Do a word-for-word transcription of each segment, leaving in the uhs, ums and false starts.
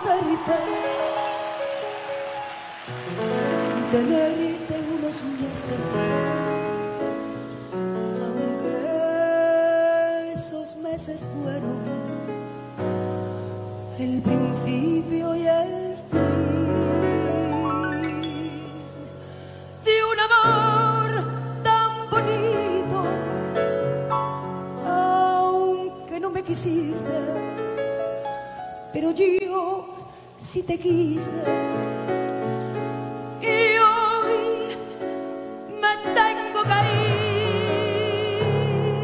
conocerte y tenerte unos meses, aunque esos meses fueron el principio y el fin de un amor tan bonito, aunque no me quisiste, pero yo sí te quise. Y hoy me tengo que ir,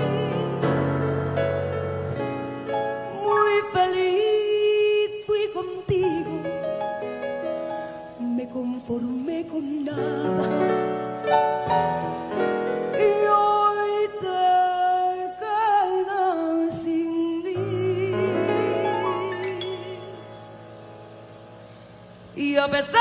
muy feliz fui contigo, me conformé con nada. Y hoy te quedas sin mí. Y a pesar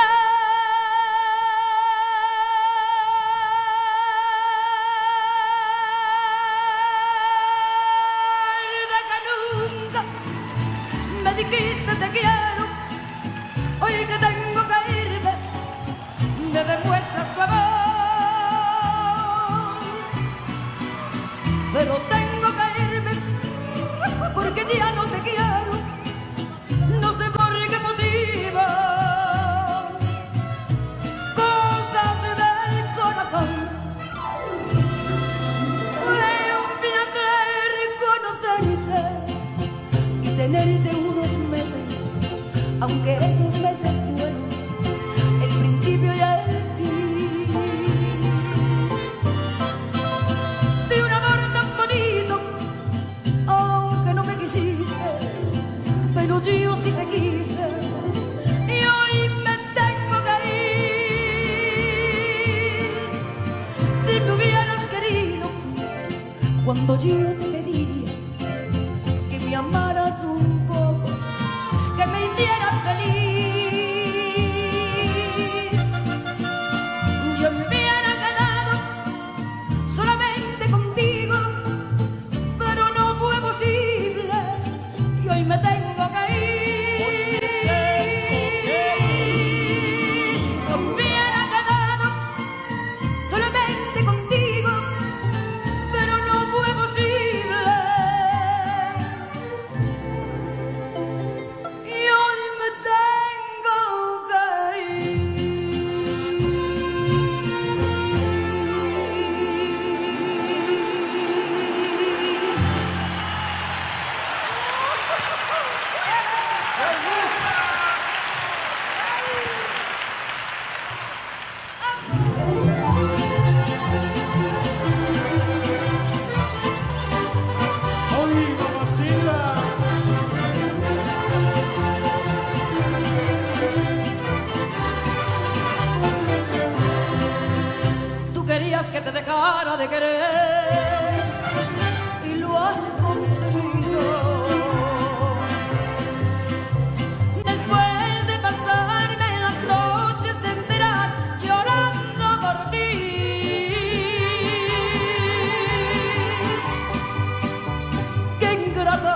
de que nunca me dijiste te quiero, hoy que tengo que irme, me demuestras tu amor. Pero tengo que irme porque ya no te quiero, no sé por qué motivo. Tenerte unos meses, aunque esos meses fueron el principio y el fin de un amor tan bonito, aunque no me quisiste, pero yo sí te quise. Y hoy me tengo que ir. Si me hubieras querido cuando yo te pedía que me amaras un poco, que me hicieras feliz, yo me hubiera quedado solamente contigo, pero no fue posible y hoy me tengo que ir. Yo me hubiera quedado solamente contigo, pero no fue posible. Que te dejara de querer y lo has conseguido. Después de pasarme las noches enteras llorando por ti, qué ingrato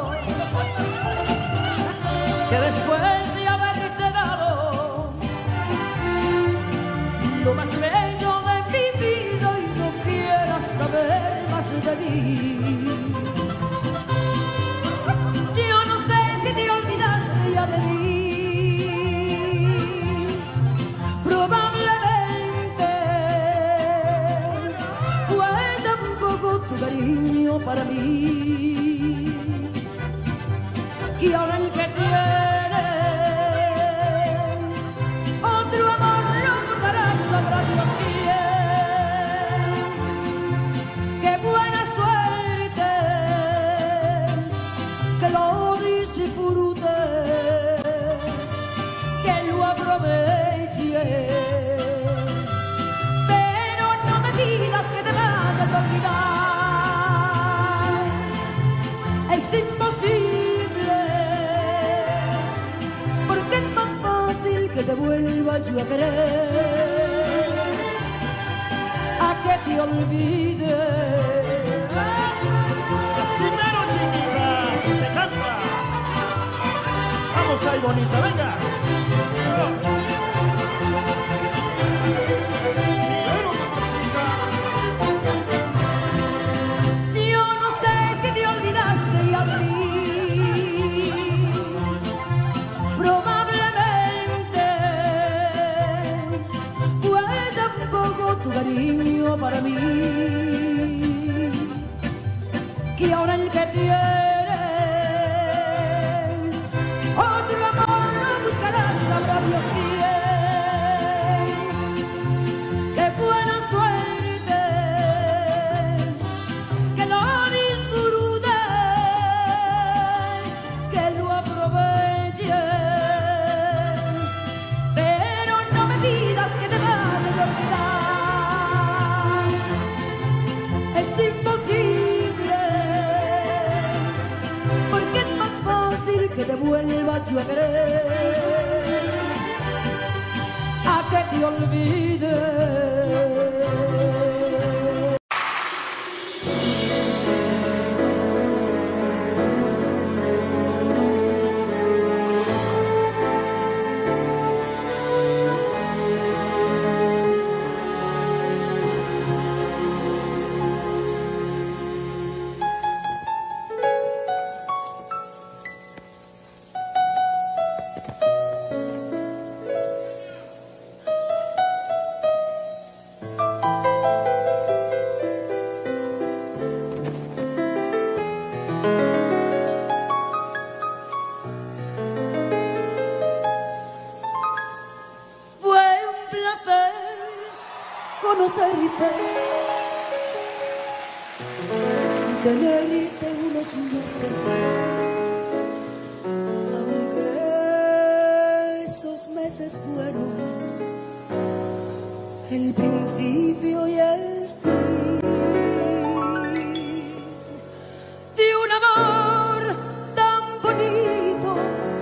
que después de haberte dado lo más bello de mi vida y no quieras saber más de mí. Yo no sé si te olvidaste ya de mí, probablemente fue tan poco tu cariño para mí, y ahora el que tiene otro amor lo buscarás, sabrá Dios quién. Qué buena suerte que lo disfrute, que lo aproveche, pero no me digas que te vas a olvidar, es imposible, porque es más fácil que te vuelva yo a querer, a que te olvide. Así mero, chiquita, se canta. Vamos, preciosa y bonita. ¡Venga! Yo no sé si te olvidaste y a mí probablemente fue tampoco tu cariño para mí, que ahora el que tienes otro amor no buscarás, sabrá Dios quién. Qué buena suerte que lo disfrutes, que lo aproveches, pero no me pidas que te vayas a olvidar. Es imposible, porque es más fácil que te vuelva yo a querer a que te olvides. Conocerte y tenerte unos meses, aunque esos meses fueron el principio y el fin de un amor tan bonito,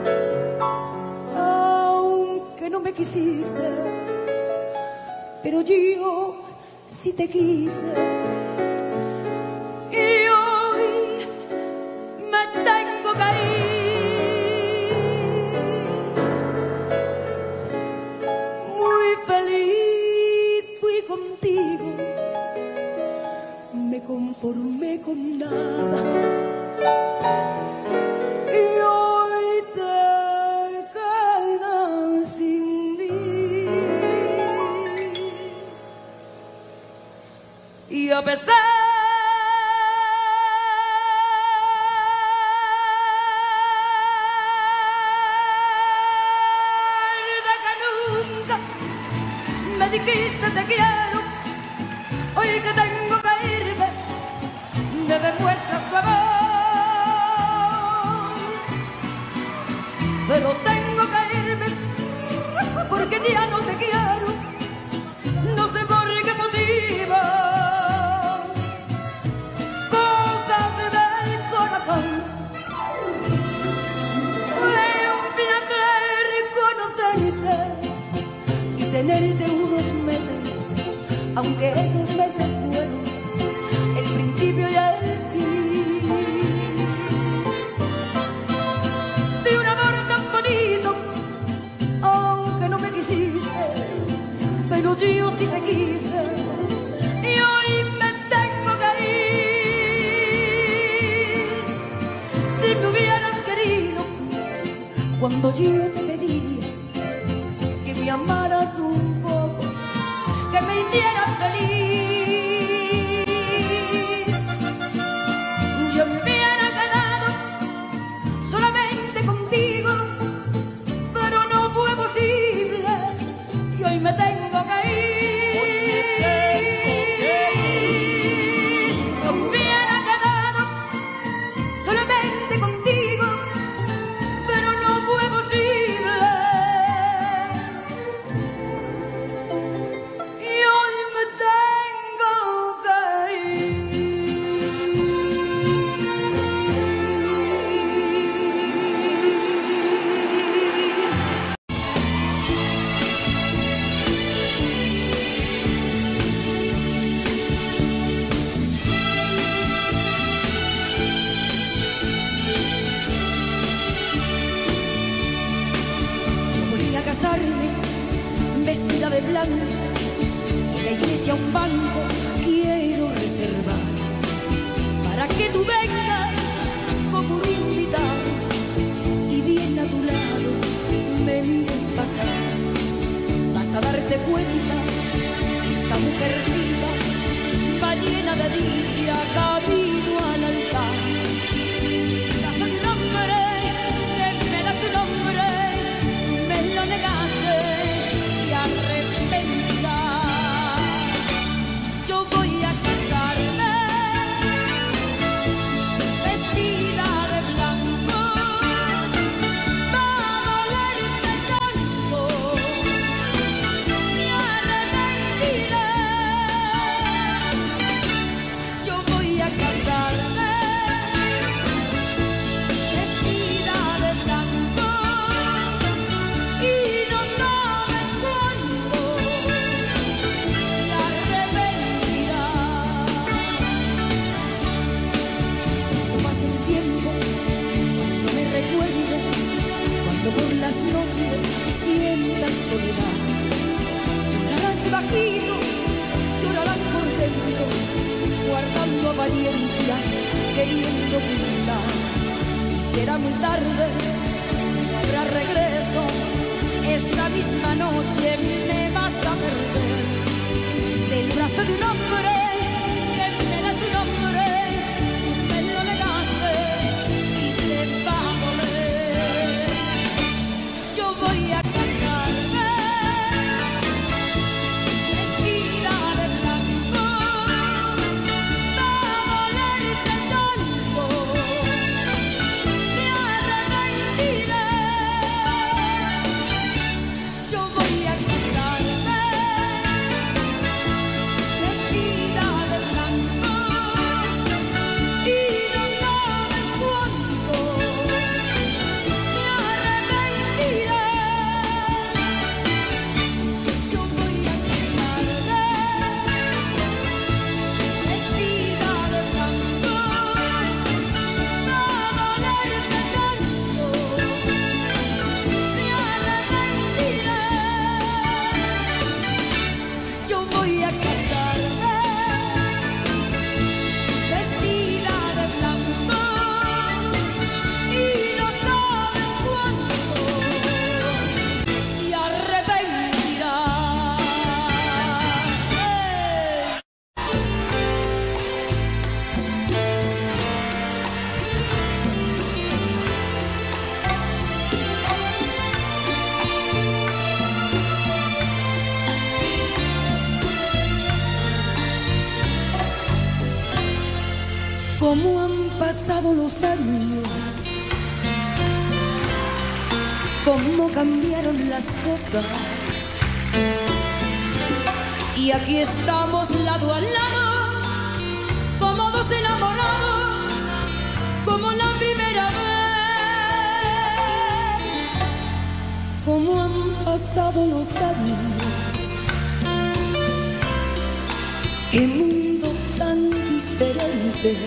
aunque no me quisiste, pero yo sí te quise, y hoy me tengo que ir. Muy feliz fui contigo, me conformé con nada, y hoy te quedas sin mí. Y a pesar de que nunca me dijiste te quiero, hoy que tengo que irme, me demuestras tu amor. Pero tengo que irme porque ya no te quiero, no sé por qué motivo. Tenerte unos meses, aunque esos meses fueron el principio y el fin de un amor tan bonito, aunque no me quisiste, pero yo sí te quise, y hoy me tengo que ir. Si me hubieras querido cuando yo te pedía que me amaras un poco, que me hicieras feliz, yo me hubiera quedado solamente contigo, pero no fue posible, y hoy me tengo que ir. Yo me hubiera quedado solamente contigo, pero no fue posible. Y hoy me tengo casarme vestida de blanco, en la iglesia un banco quiero reservar para que tú vengas como un invitado y bien a tu lado me mires pasar. Vas a darte cuenta que esta mujercita va llena de dicha camino al altar. Caso de un hombre que me da su nombre, me lo negaste y arrepentirás. Yo voy a casarme vestida de blanco, va a dolerte tanto, me arrepentiré. Yo voy a casarme vestida de blanco y no sabes cuánto te arrepentirás. Cuando pase el tiempo, cuando me recuerdes, cuando por las noches sientas soledad, llorarás bajito, llorarás por dentro, guardando apariencias, queriendo ocultar. Y será muy tarde, ya no habrá regreso, esta misma noche me vas a perder. Del brazo de un hombre que me da su nombre, me lo negaste y te va a doler. Yo voy a casarme vestida de blanco, va a dolerte tanto, te arrepentiré. Yo voy a casarme vestida de blanco y no sabes cuánto me arrepentiré. Yo voy a casarme vestida de blanco, va a dolerte tanto, me arrepentiré. Yo voy a casarme vestida de blanco y no sabes cuánto te arrepentirás. Cómo han pasado los años, cómo cambiaron las cosas, y aquí estamos lado a lado, como dos enamorados, como la primera vez. Cómo han pasado los años, qué mundo tan diferente.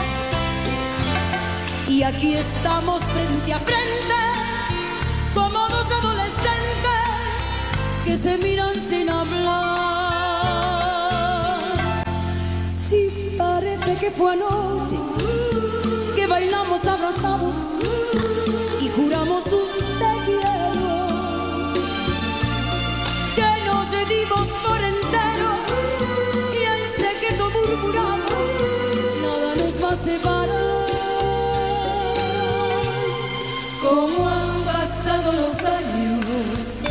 Y aquí estamos frente a frente, como dos adolescentes que se miran sin hablar. Sí, parece que fue anoche que bailamos abrazados y juramos un te quiero, que nos dimos por entero y en secreto murmuramos, nada nos va a separar. Cómo han pasado los años,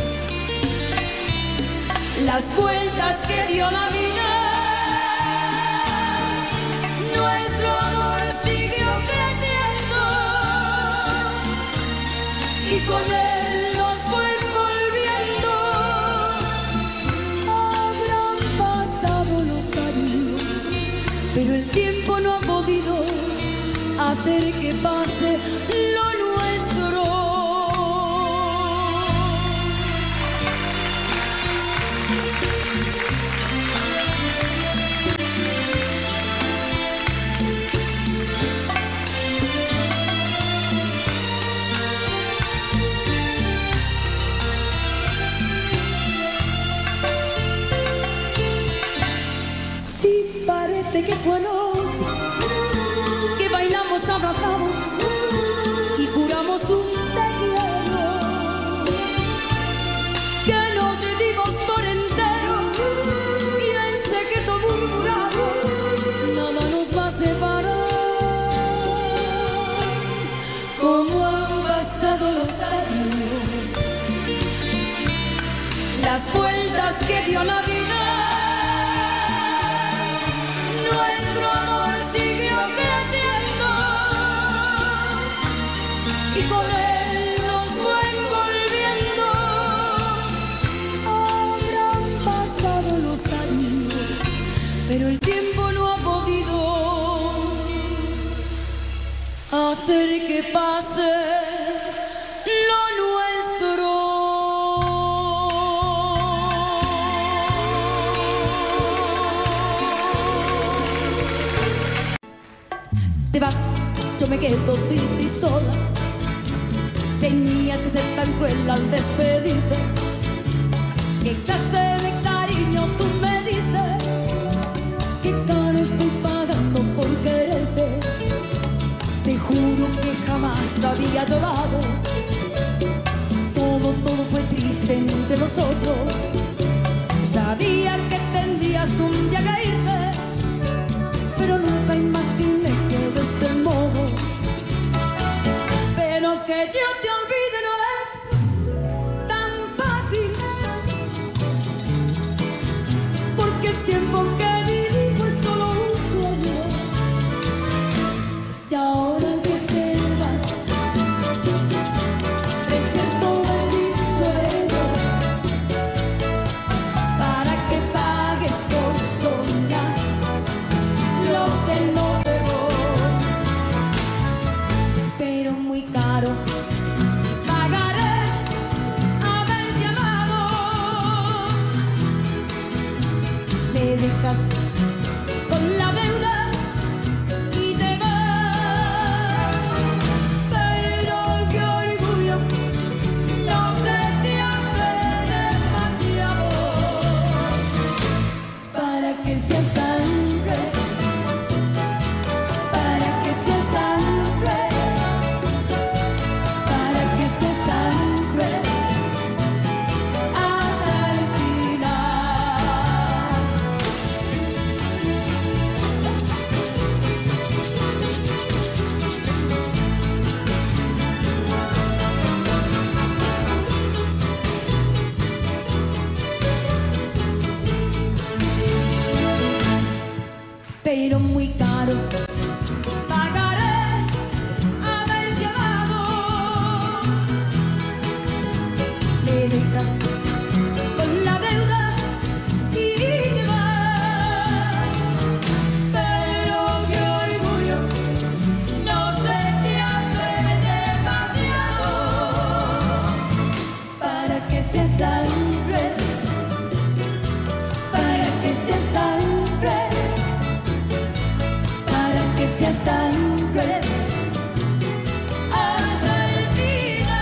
las vueltas que dio la vida, nuestro amor siguió creciendo y con él nos fue envolviendo. Habrán pasado los años, pero el tiempo no ha podido hacer que pase lo nuestro. Fíjate que fue anoche que bailamos abrazados y juramos un te quiero, que nos dimos por entero y en secreto murmuramos, nada nos va a separar. Como han pasado los años, las vueltas que dio la vida, nuestro amor siguió creciendo y con él nos fue envolviendo. Habrán pasado los años, pero el tiempo no ha podido hacer que pase lo nuestro. Te vas, yo me quedo triste y sola. Tenías que ser tan cruel al despedirte. ¿Qué clase de cariño tú me diste? ¿Qué caro estoy pagando por quererte? Te juro que jamás había llorado. Todo, todo fue triste entre nosotros. Sabía que tendrías un día que irte, pero nunca imaginé que de este modo. Pero que yo te olvide no es tan fácil, porque el tiempo que viví fue solo un sueño. Y ahora que te vas, despierto de mi sueño, para que pagues por soñar lo que no debo. Pero muy caro pagaré haberte amado. Me dejas con la deuda y te vas. Pero qué orgullo, no se te hace demasiado para que seas tan cruel, para que seas tan cruel, para que seas tan cruel hasta el final. Pero muy caro pagaré haber llevado. Me dejas con la deuda y te vas. Pero qué orgullo, no se te hace demasiado para que seas tan cruel, para que seas tan cruel, para que seas tan cruel hasta el final.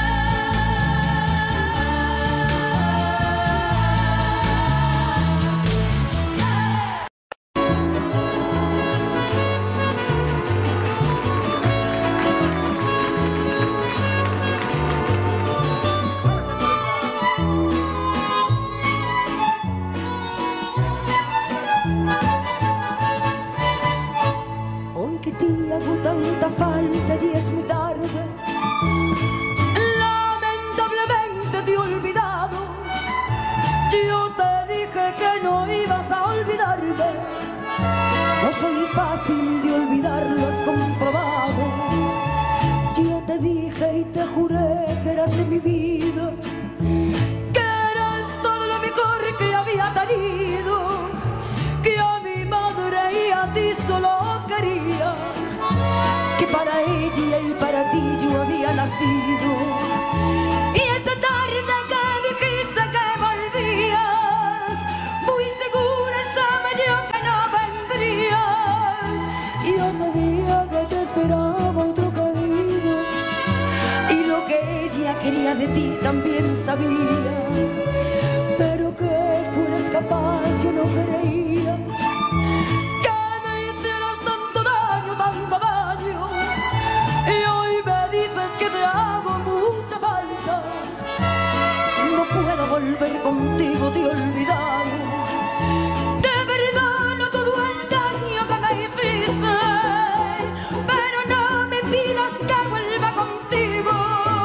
volver contigo te he olvidado. Te perdono todo el daño que me hiciste, pero no me pidas que vuelva contigo.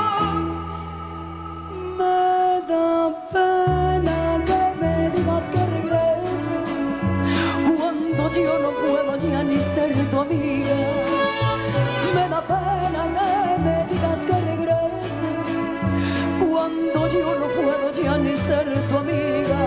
Me da pena que me digas que regrese cuando yo no puedo ya ni ser tu amiga. Me da pena que me digas que regrese cuando yo no puedo ya ni ser tu amiga.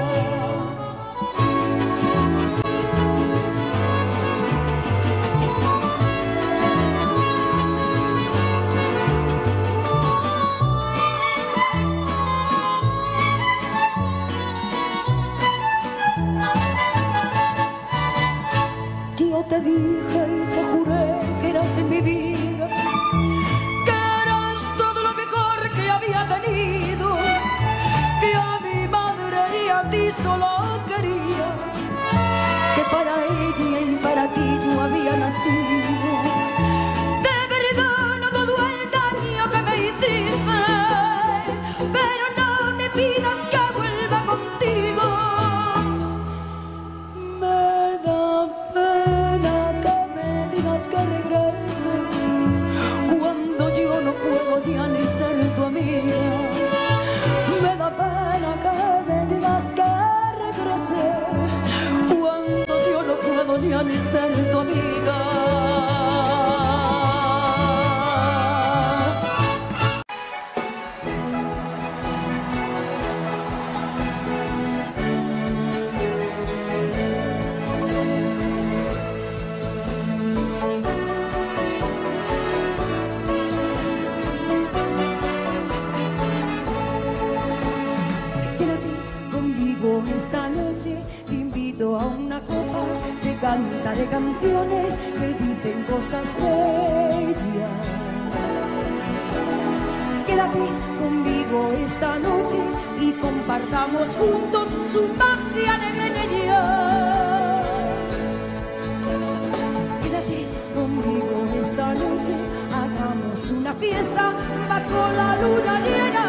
Yo te dije y te juré que eras mi vida, que eras todo lo mejor que había tenido, que a mi madre y a ti solo quería, que para ella y para ti yo había nacido. Te perdono todo el daño que me hiciste, pero no me pidas que vuelva contigo. Me da pena que me digas que regrese cuando yo no puedo ya ni ser tu amiga. Me da pena que me digas que regrese cuando yo no puedo ya ni ser tu amiga. Quédate conmigo esta noche, te invito a una copa, te cantaré canciones que dicen cosas bellas. Quédate conmigo esta noche y compartamos juntos su magia negra y bella. Quédate conmigo esta noche, hagamos una fiesta bajo la luna llena.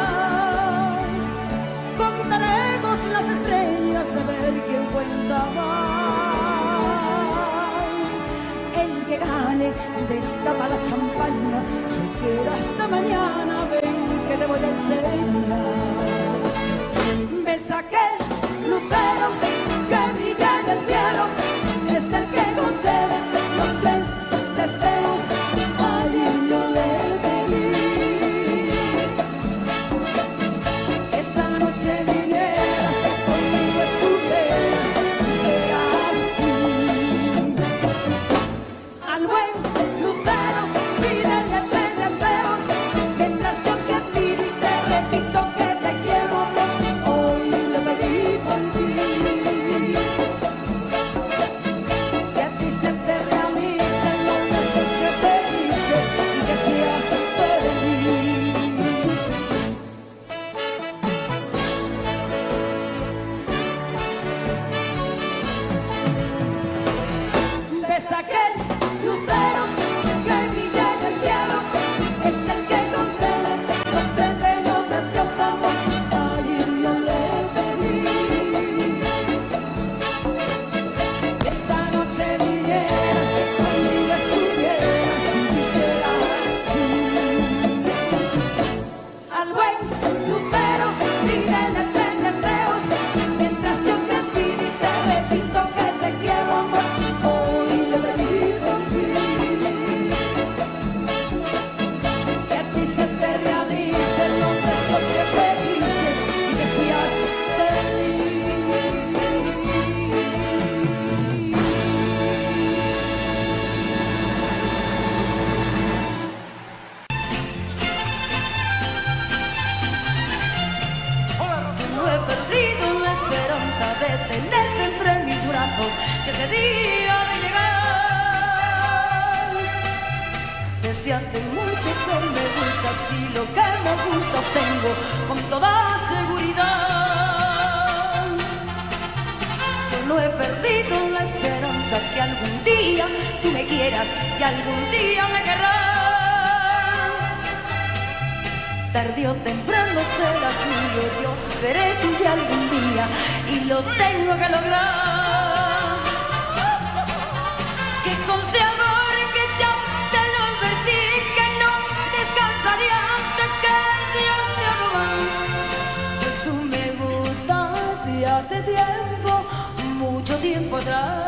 Contaremos las estrellas a ver quién cuenta más. El que gane destapa la champaña, se queda hasta mañana, ven que te voy a enseñar. Ves aquel lucero que brilla en el cielo, es el que concede los tres deseos. Ayer yo le pedí esta noche vinieras, conmigo estuvieras, era así. Al buen lucero pídele tres deseos, mientras yo te pido y te repito que te quiero. Hoy le pedí por ti, que a ti se te realicen los deseos que pediste y que seas feliz. Ves aquel lucero que brilla en el cielo, es el que concede los tres bellos deseos, amor. Ayer yo le pedí esta noche vinieras, conmigo estuvieras y dijeras sí. Al buen lucero pídele tres deseos, mientras yo te pido y te repito que te quiero, amor. Hoy le pedí por ti, que a ti se te realicen los deseos que pediste y que seas feliz. No he perdido la esperanza de tenerte entre mis brazos, si ese día de llegar. Desde hace mucho que me gustas y lo que me gusta obtengo con toda seguridad. Yo no he perdido la esperanza que algún día tú me quieras y algún día me querrás. Tarde o temprano serás mío, yo seré tuya algún día y lo tengo que lograr. Que conste amor que ya te lo advertí, que no descansaré hasta que seas mi amor. Pues tú me gustas de hace tiempo, mucho tiempo atrás.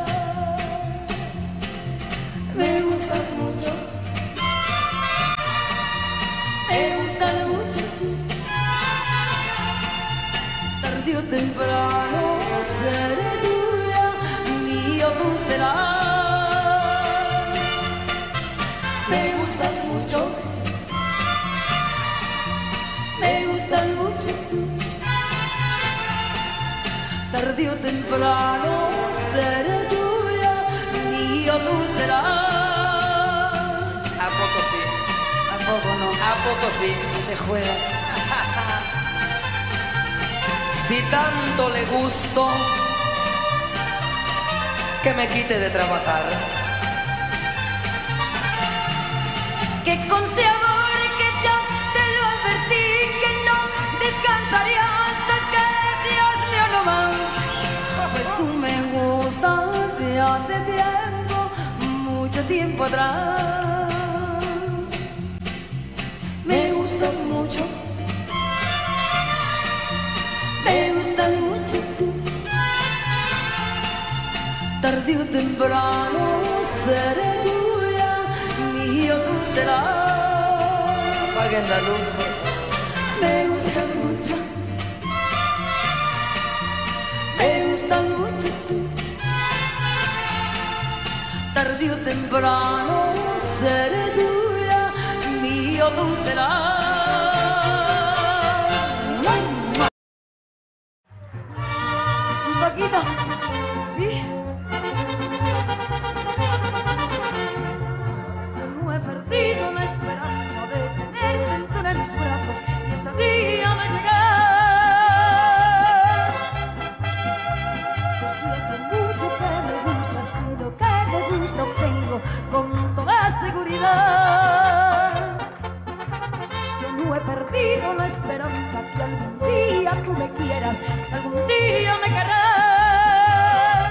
Me gustas mucho. Me gustas mucho tú, tarde o temprano seré tuya, mío tú serás. Me gustas mucho, me gustas mucho tú, tarde o temprano seré tuya, mío tú serás. ¿A poco sí? ¿A poco no? ¿A poco sí? Te juegas. Si tanto le gusto, que me quite de trabajar. Que conste amor que ya te lo advertí, que no descansaré hasta que seas mío no más. Pues tú me gustas de hace tiempo, mucho tiempo atrás. Me gustas mucho, me gustas mucho tú, tarde o temprano seré tuya, mío tú serás. Apaguen la luz, por favor. Me gustas mucho, me gustas mucho tú, tarde o temprano seré tuya, mío tú serás. Un poquito, ¿sí? Yo no he perdido la esperanza de tenerte entre mis brazos y ese día de llegar. Desde hace mucho que me gustas y lo que me gusta obtengo con toda seguridad. Yo no he perdido la esperanza que algún día tú me quieras, que algún día me querrás.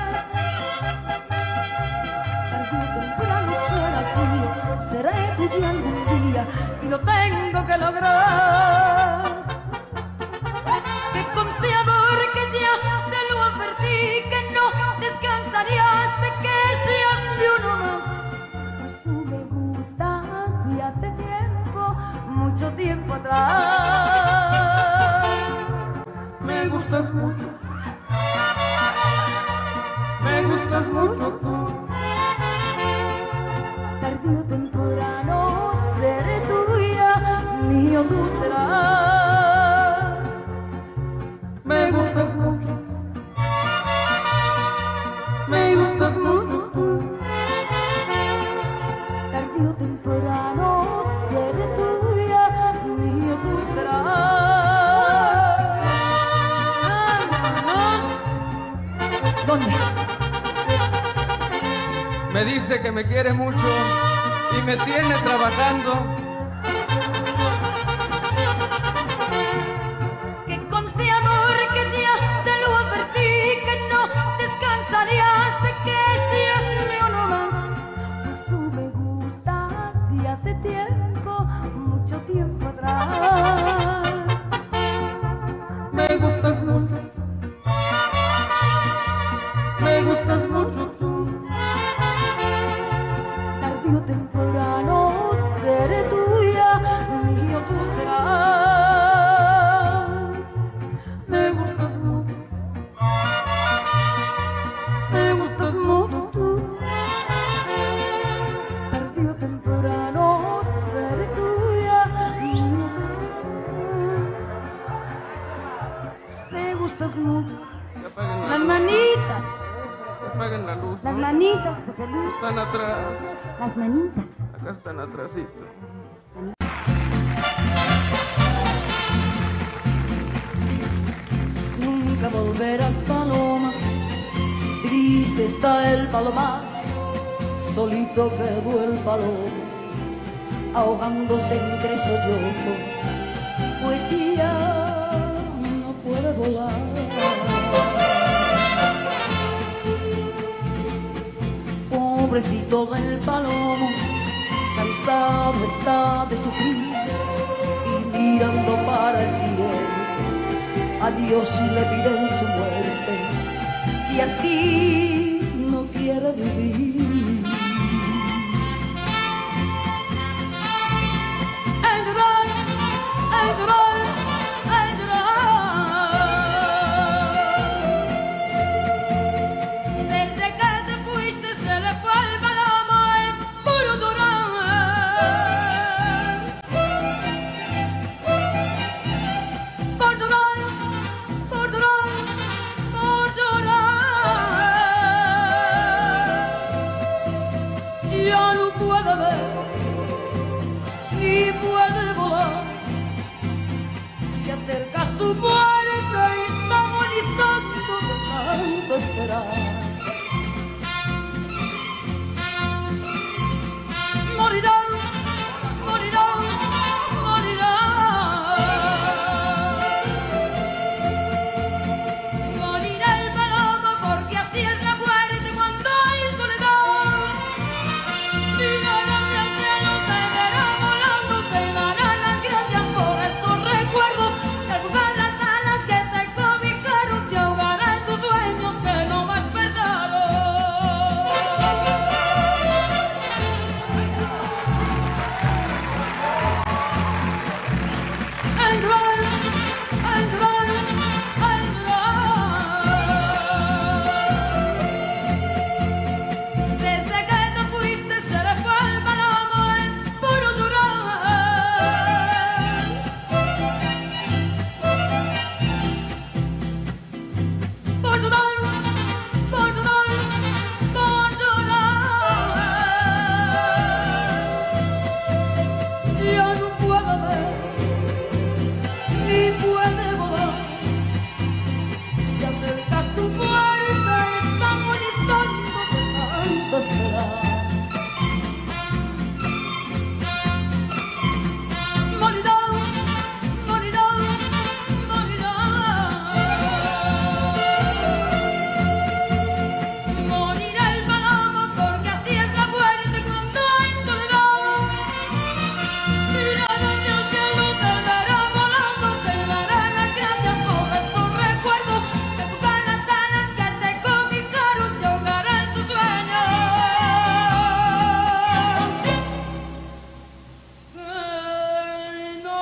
Tarde o temprano serás mío, seré tuya algún día y lo tengo que lograr. Que conste amor que ya te lo advertí, que no descansaré hasta que seas mi uno más. Pues tú me gustas de hace tiempo, mucho tiempo atrás. Me gustas mucho, me gustas mucho tú, Tarde o temprano seré tuya, mío tú serás. me gustas mucho, me gustas mucho tú, Tarde o temprano seré tuya, mío tú serás. Vámonos. ¿Dónde? me dice que me quiere mucho y me tiene trabajando. Que conste amor que ya te lo advertí, que no descansaré hasta que seas mío no más. Pues tú me gustas de hace tiempo, mucho tiempo atrás. Me gustas mucho, me gustas mucho tú, Tarde o temprano seré tuya, mío tú serás. me gustas mucho, me gustas mucho tú, Tarde o temprano seré tuya, mío tú serás. Me gustas mucho. que apaguen la Las luz, manitas, que apaguen la luz, las ¿no? manitas, Pepe Luz. Están atrás, Las manitas. acá están atrásito. Nunca volverás, paloma, triste está el palomar, solito quedó el palomo, ahogándose entre sollozos ya no puede volar. Pobrecito del palomo, cansado está de sufrir y mirando para el cielo, a Dios le piden su muerte y así no quiere vivir. El llorar, el llorar, el llorar. Desde que te fuiste se le fue el palomo en puro llorar. Por llorar, por llorar, por llorar. Ya no puede ver ni puede volar. Se acerca su muerte y está agonizando de tanto esperar. Morirá, morirá, morirá. Morirá el palomo porque así es la muerte cuando hay soledad. Mirarás al cielo, te verá volando, te darán las gracias por esos recuerdos. Te arrugan las alas que te cobijaron, te ahogará en tus sueños que no más pesaron. El llorar, el llorar, el llorar. Desde que te fuiste se le fue el palomo en puro llorar. Por llorar, por llorar, por llorar. Ya no puedo ver ni puede volar. Se acerca su muerte y está agonizando de tanto esperar. Morirá, morirá, morirá. Morirá el palomo porque así es la muerte cuando hay soledad. Mirarás hacia el cielo, te verá volando, te dará las gracias por esos recuerdos. Te buscan las alas que te cobijaron, te ahogará en tus sueños. Que no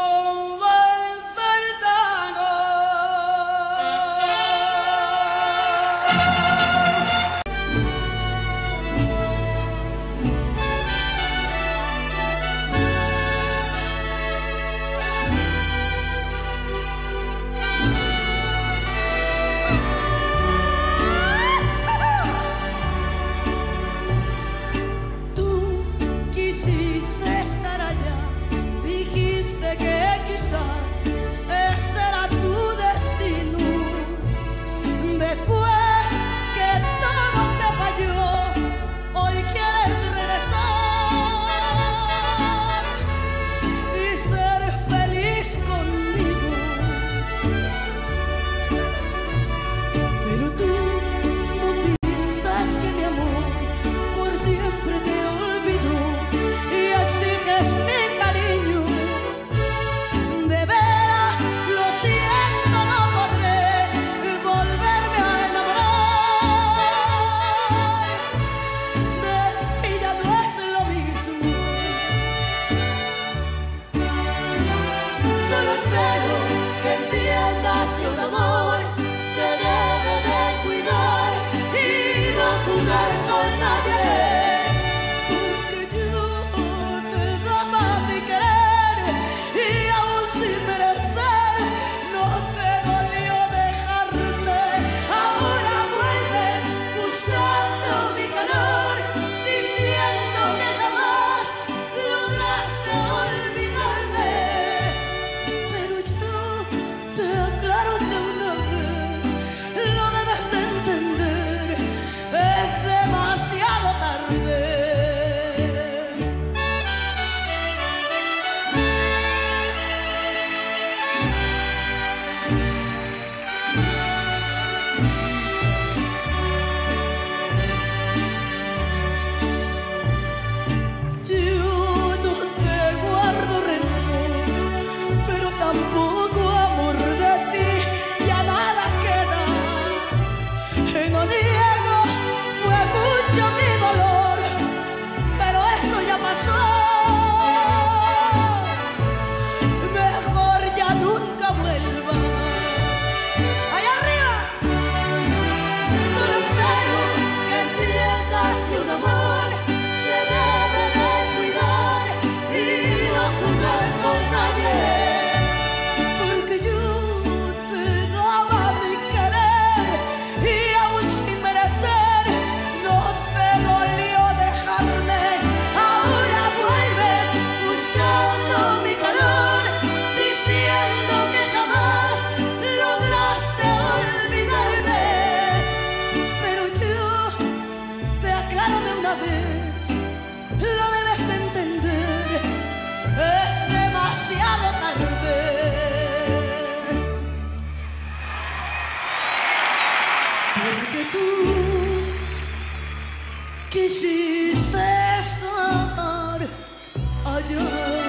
Tú quisiste estar allá, dijiste que quizás ese era tu destino. Después que todo te falló, hoy quieres regresar y ser feliz conmigo. Pero tú no piensas que mi amor por siempre te olvidó y exiges mi cariño. De veras, lo siento, no podré volverme a enamorar. De ti ya no es lo mismo. Solo espero que entiendas que un amor se debe de cuidar y no jugar con nadie. Porque yo te daba mi querer y aún sin merecer no te dolió dejarme. Ahora vuelves buscando mi calor, diciendo que jamás lograste olvidarme. Pero yo te aclaro de una tú quisiste estar allá.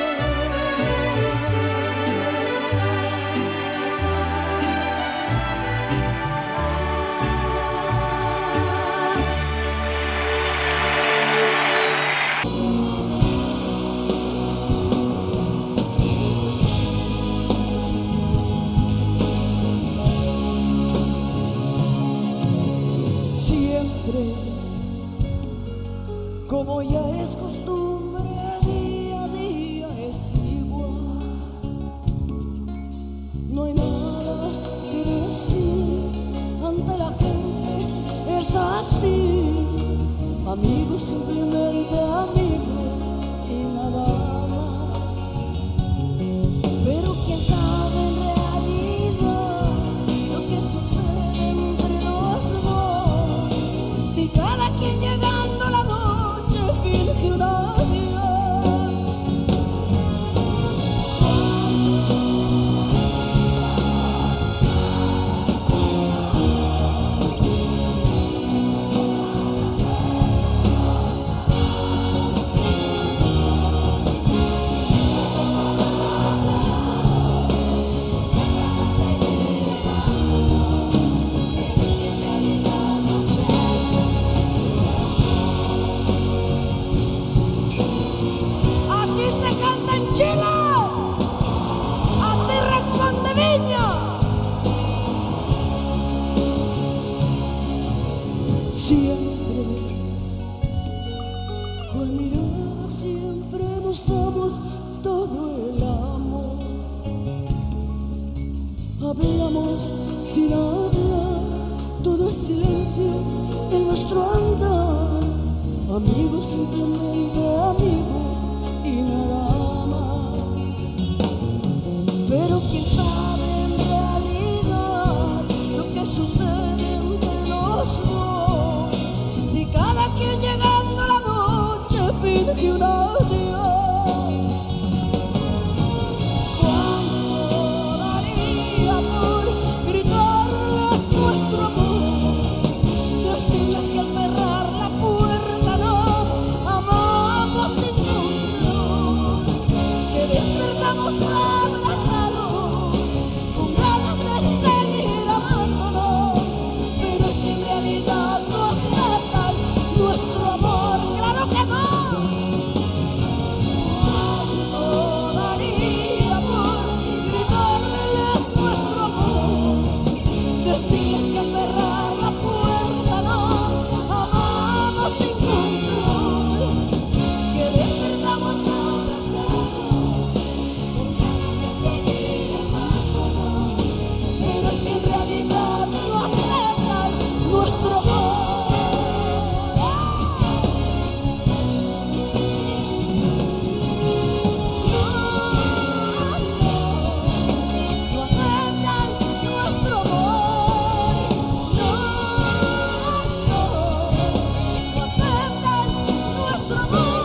Como ya es costumbre, día a día es igual. No hay nada que decir ante la gente, es así. Amigos, simplemente amigos y nada más. Pero quién sabe en realidad lo que sucede entre los dos. Si cada quien llegando la noche finge un adiós. Chile, así responde Viña. Siempre, con mirada siempre nos damos todo el amor. Hablamos sin hablar, todo es silencio en nuestro andar. Amigos, simplemente amigos y nada. Pero quién sabe en realidad lo que sucede entre los dos. Si cada quien llegando la noche finge un adiós. ¿Cuánto daría por gritarles nuestro amor? Decirles que al cerrar la puerta nos amamos sin control, que despertamos abrazados con ganas de seguir amándonos. Pero es que en realidad no aceptan nuestro amor, claro que no. ¿Cuánto daría por gritarles nuestro amor? Decirles que al cerrar la puerta nos amamos sin control, que despertamos abrazados con ganas de seguir amándonos. Pero es que en realidad no aceptan nuestro amor. No aceptan nuestro amor. No, no, no aceptan nuestro amor.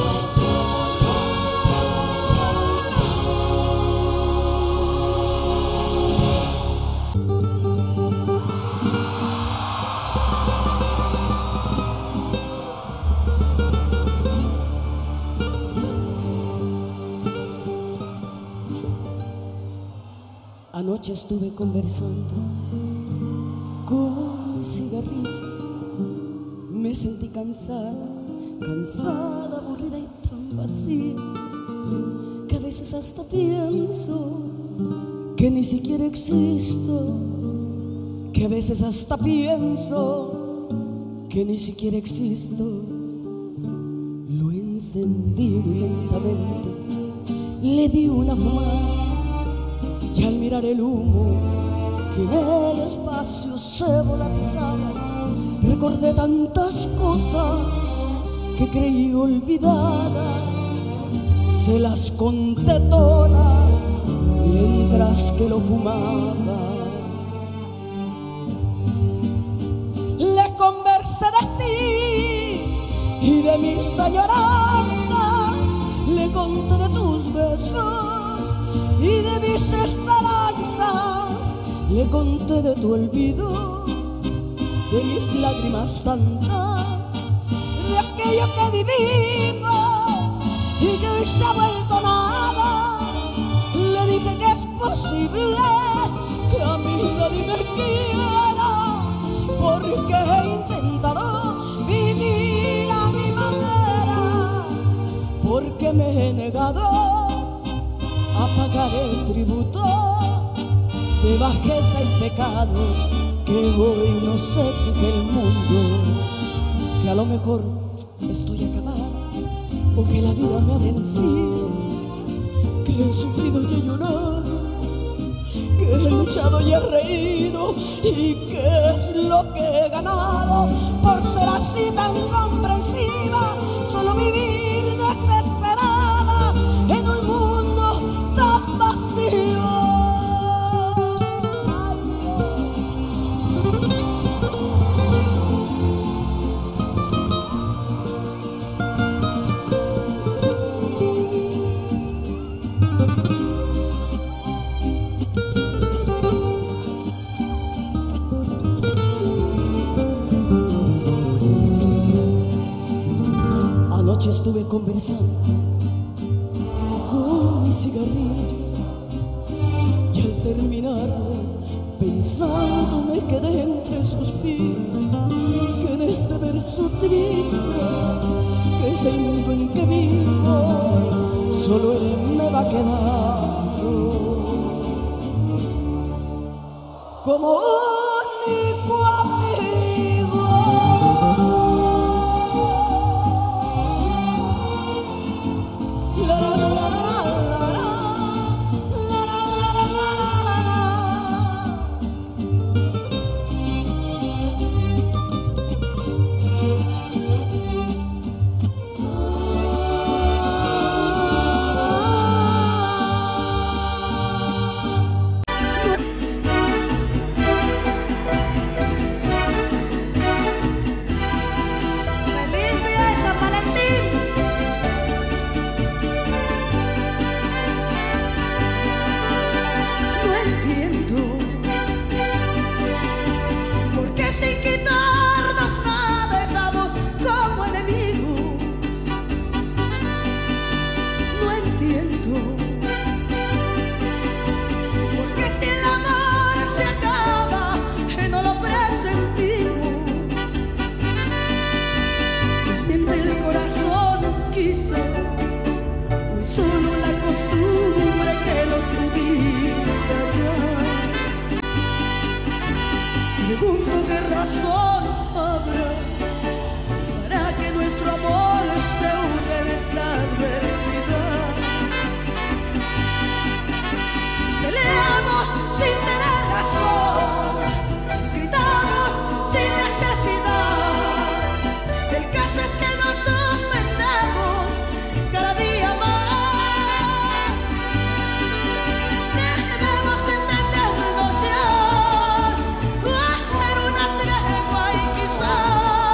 Anoche estuve conversando con mi cigarrillo. Me sentí cansada, cansada, aburrida y tan vacía, que a veces hasta pienso que ni siquiera existo, que a veces hasta pienso que ni siquiera existo. Lo encendí muy lentamente, le di una fumada y al mirar el humo que en el espacio se volatizaba, recordé tantas cosas que creí olvidadas. Se las conté todas mientras que lo fumaba. Le conversé de ti y de mis añoranzas, le conté de tus besos y de mis esperanzas, le conté de tu olvido de mis lágrimas tantas, de aquello que vivimos y que hoy se ha vuelto nada. Le dije que es posible que a mí nadie me quiera, porque he intentado vivir a mi manera, porque me he negado a pagar el tributo de bajeza y pecado que hoy nos exige el mundo. Que a lo mejor estoy acabada o que la vida me ha vencido, que he sufrido y he llorado, que he luchado y he reído, y que es lo que he ganado por ser así tan comprensiva. Solo vivir desesperada en un mundo tan vacío. Anoche estuve conversando con mi cigarrillo y al terminarlo pensando me quedé entre suspiros, que en este verso triste, que es el mundo en que vivo, solo él me va quedando como único amigo. Pregunto qué razón habrá para que nuestro amor se hunda en esta adversidad. Peleamos sin tener razón, gritamos sin necesidad. El caso es que nos ofendemos cada día más. Debemos entendernos ya, hacer una tregua y quizás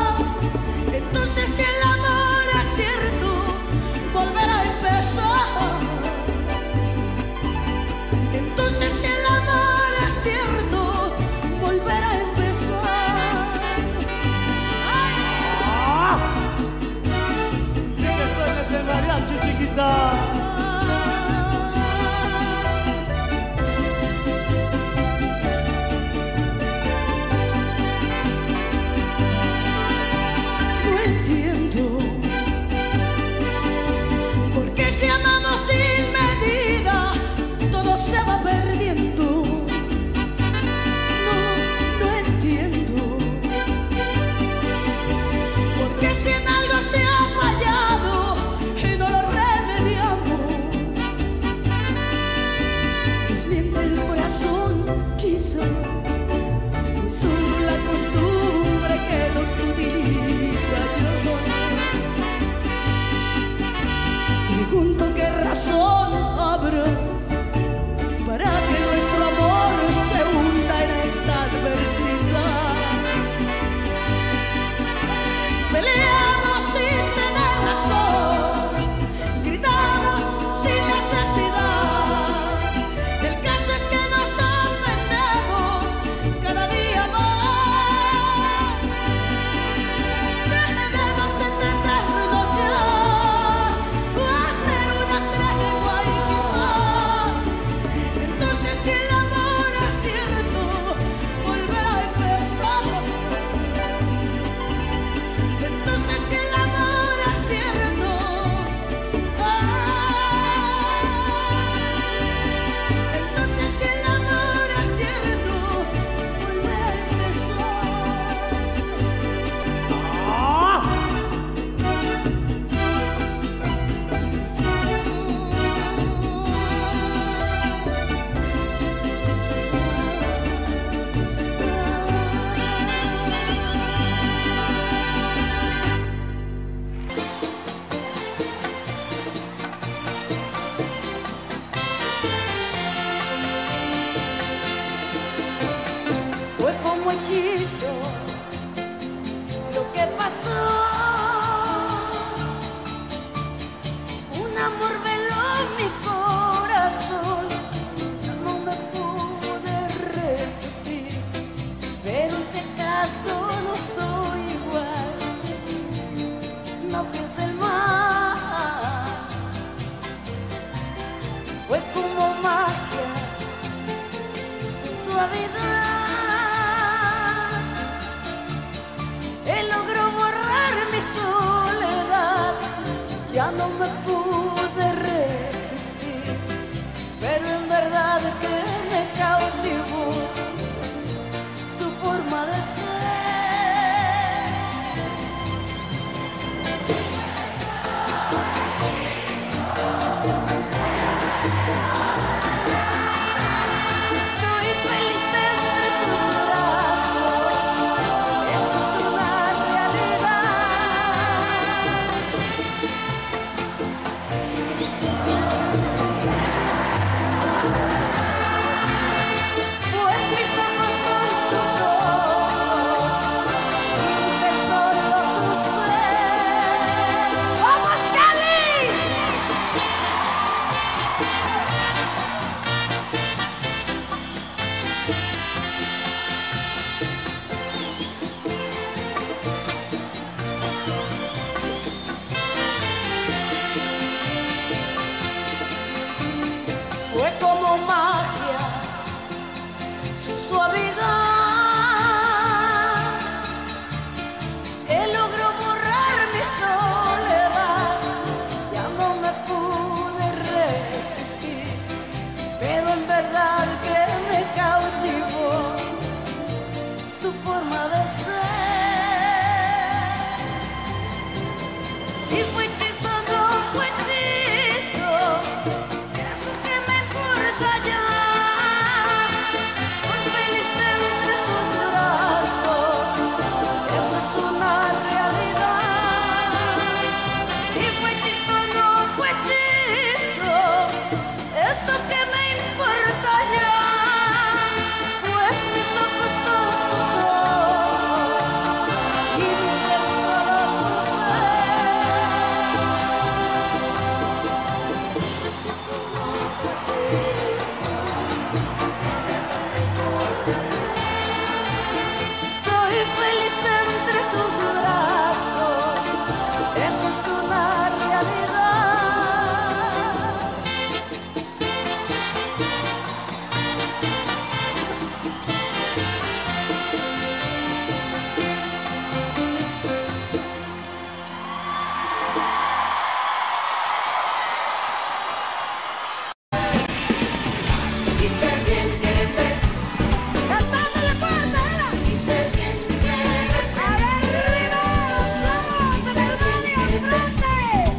no me pude resistir, pero en verdad que me cautivó su forma de ser. Soy feliz entre sus brazos, eso es una realidad. Pues mis ojos son sus ojos y mis seis todo su ser. ¡Vamos, Cali! Fue como magia su suavidad, él logró borrar mi soledad. Ya no me pude resistir, pero en verdad que me cautivó su forma de ser. Si fue hechizo o no fue hechizo, eso que me importa ya. Soy feliz entre sus brazos, eso es una realidad. Si fue hechizo o no fue hechizo, eso que me importa ya. Pues mis ojos son sus ojos y mi ser solo su ser. Soy feliz entre sus brazos, eso es una realidad. Hice bien quererte, Cantándole fuerte, Ela. hice bien quererte, Arriba, vamos, hice bien quererte,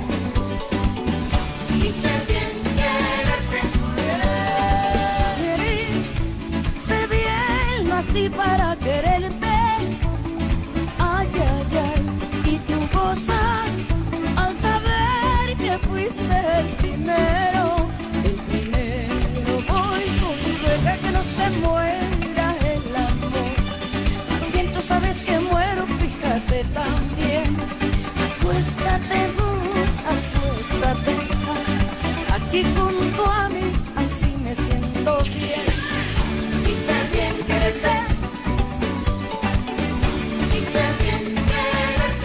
hice bien quererte. Cheri, sé bien, nací para quererte. Ay, ay, ay, y tú gozas al saber que fuiste el primero. El primero voy con ruega que no se muera el amor. Más bien tú sabes que muero, fíjate también. Acuéstate, mm, acuéstate aquí junto a mí, así me siento bien. Hice bien quererte, hice bien quererte,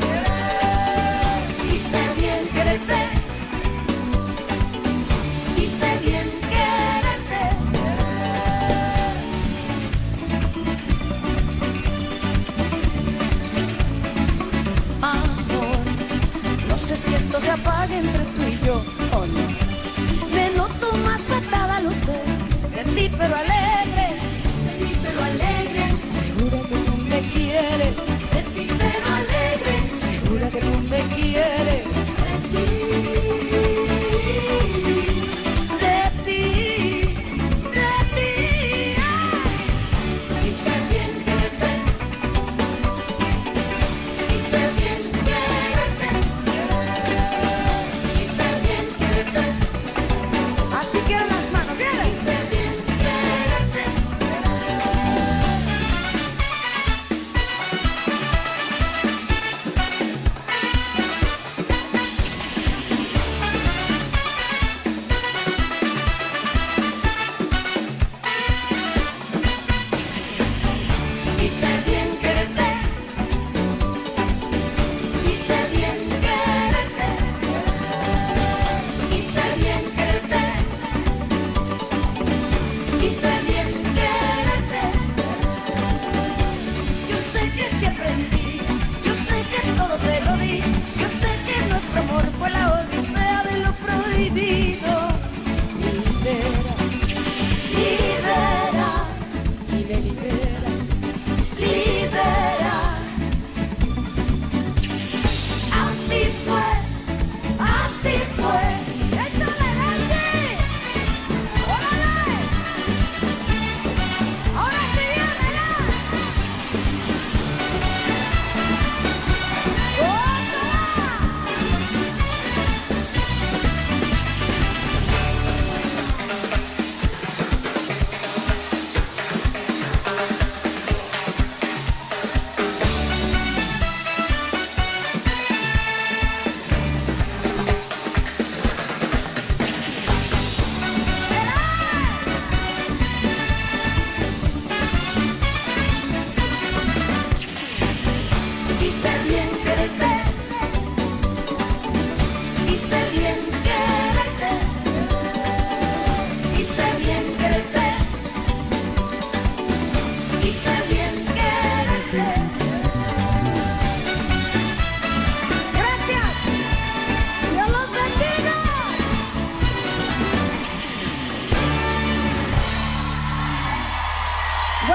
hice bien quererte, hice bien quererte. Amor, no sé si esto se apaga entre tú y yo o no. Me noto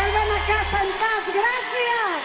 vuelvan a casa en paz. Gracias.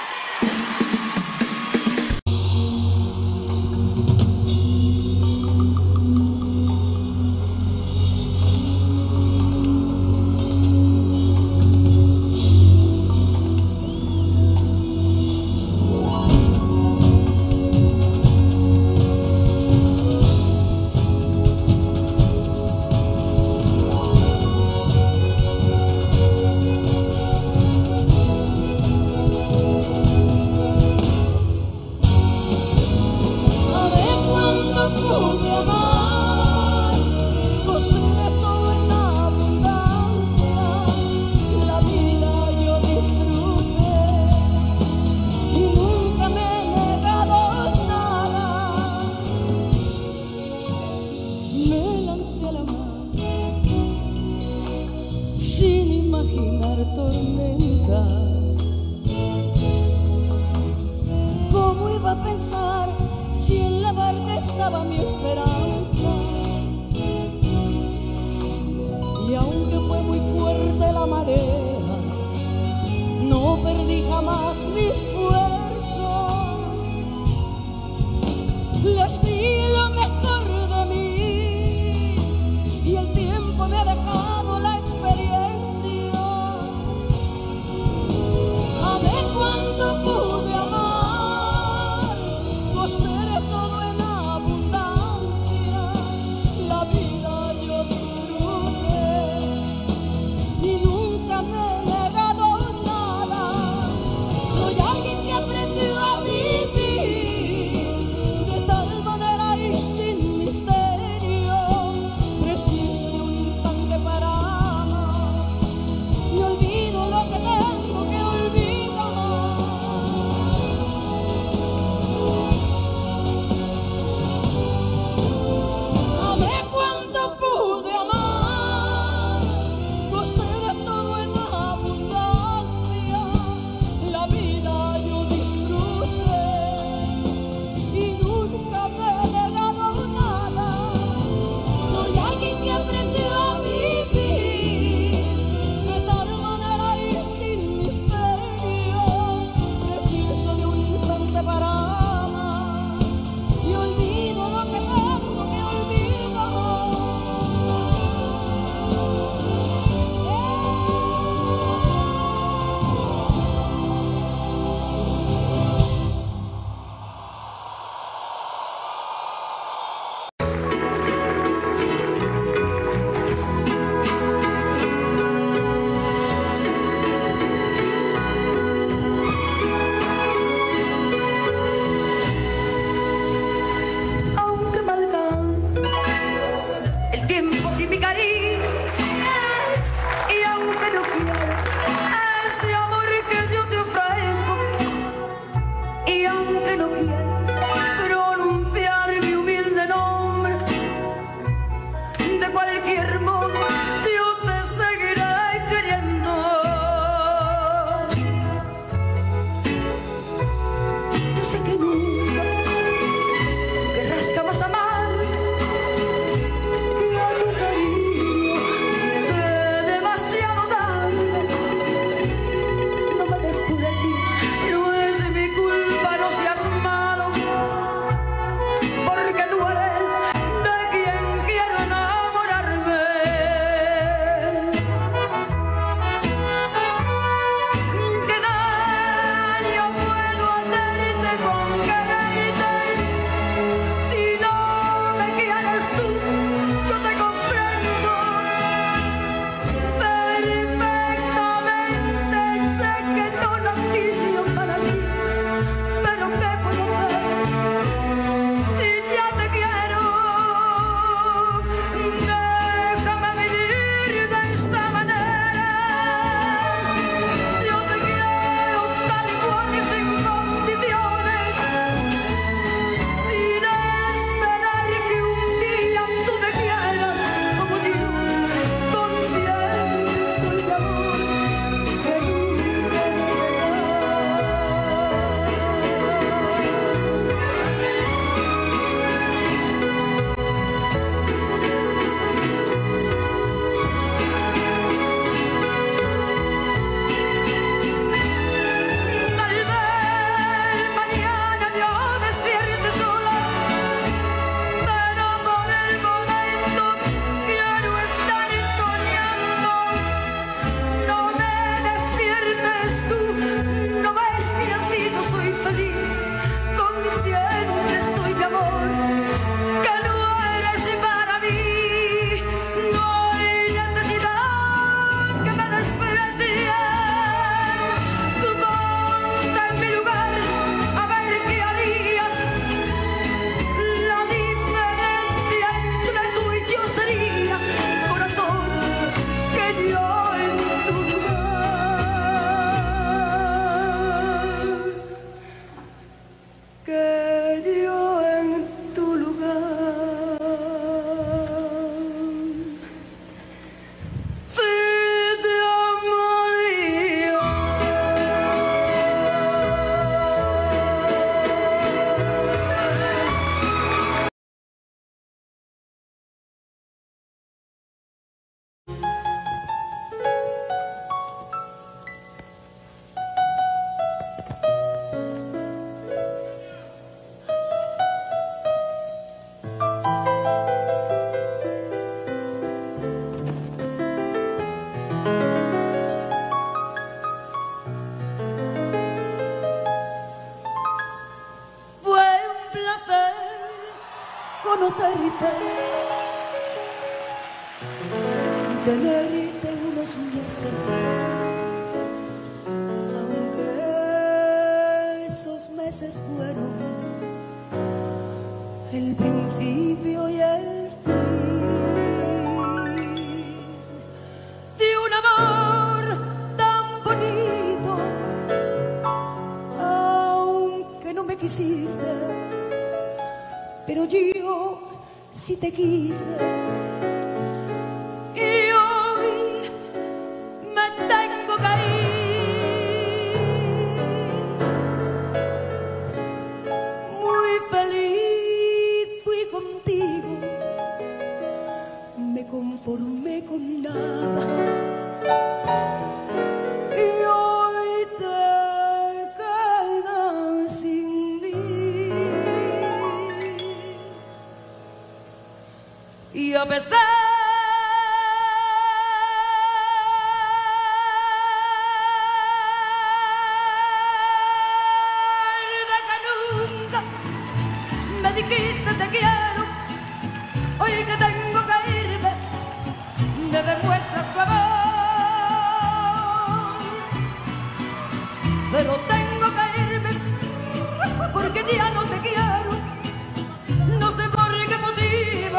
Tormentas. ¿Cómo iba a pensar si en la barca estaba mi esperanza? Y aunque fue muy fuerte la marea, no perdí jamás mis fuerzas. Les di lo mejor de mí y el tiempo me ha dejado la experiencia. Cuando pude amar, gocé de todo en abundancia. La vida yo disfruté y nunca me he negado nada. Soy alguien que ha conocerte y tenerte unos meses, aunque esos meses fueron el principio y el fin de un amor tan bonito, aunque no me quisiste, pero yo sí te quise. Y hoy me tengo que ir. Muy feliz fui contigo, me conformé con nada. Y hoy te quedas sin mí. Y a pesar de que nunca me dijiste te quiero, hoy que tengo que irme, me demuestras tu amor. Pero tengo que irme porque ya no te quiero, no sé por qué motivo.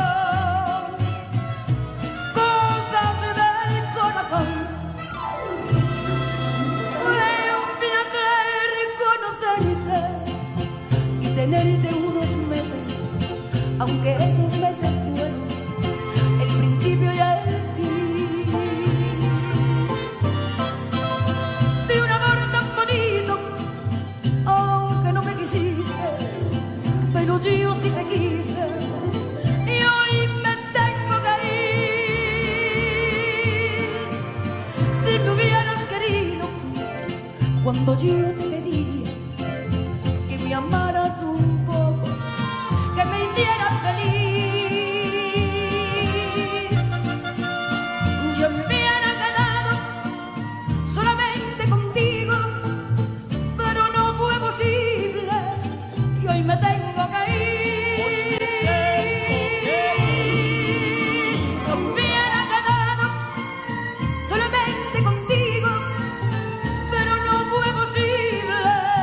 Tenerte unos meses, aunque esos meses fueron el principio y el fin de un amor tan bonito, aunque no me quisiste, pero yo sí te quise. Y hoy me tengo que ir. Si me hubieras querido cuando yo te pedía que me amaras un poco, que me hicieras feliz, yo me hubiera quedado solamente contigo, pero no fue posible y hoy me tengo que ir. Yo me hubiera quedado solamente contigo, pero no fue posible.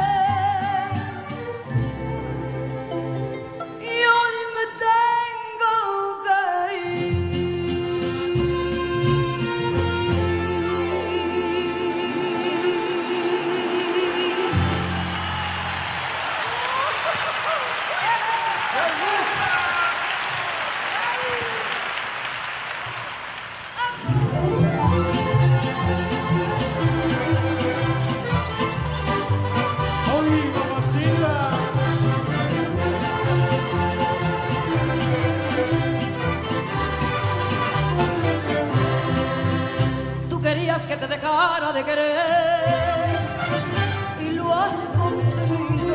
Que te dejara de querer y lo has conseguido.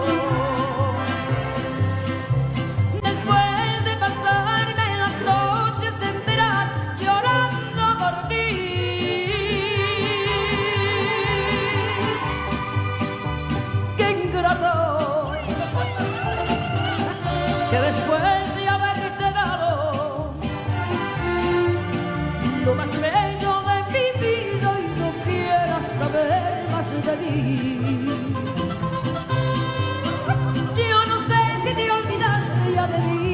Después de pasarme las noches enteras llorando por ti, qué ingrato que después de haberte dado lo más bello de mi vida y no quieras saber más de mí. Yo no sé si te olvidaste ya de mí,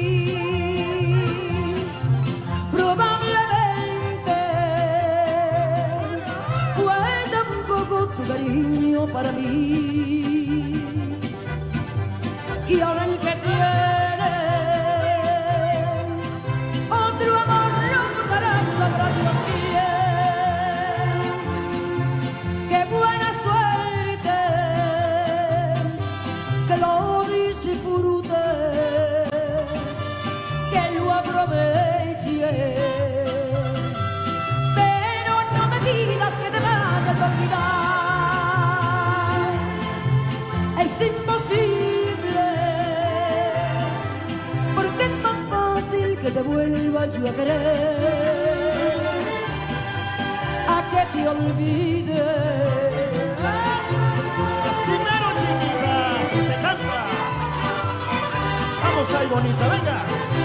probablemente fue tan poco tu cariño para mí, y ahora el que tiene otro amor lo buscarás, sabrá Dios quién. Qué buena suerte que lo disfrute, que lo aproveche, pero no me digas que te vayas a olvidar. Es imposible, porque es más fácil que te vuelva yo a querer, a que te olvide. Así mero, chiquita, se canta. Vamos allá. bonita, venga.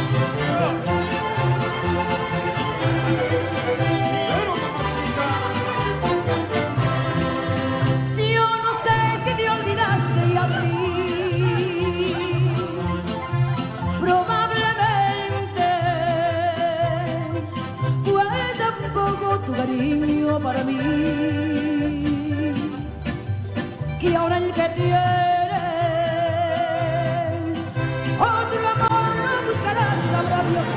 Yo no sé si te olvidaste y a mí probablemente fue tan poco tu cariño para mí, que ahora el que tienes otro amor no buscarás, sabrá Dios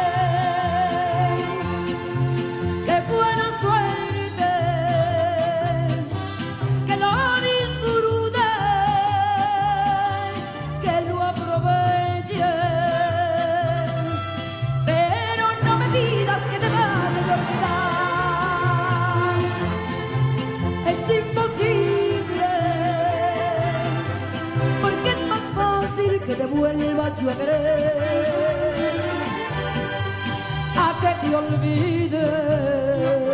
quién. Qué buena suerte que lo disfrutes, que lo aproveches, pero no me pidas que te vayas de olvidar. Es imposible, porque es más fácil que te vuelva yo a querer, a que te olvides.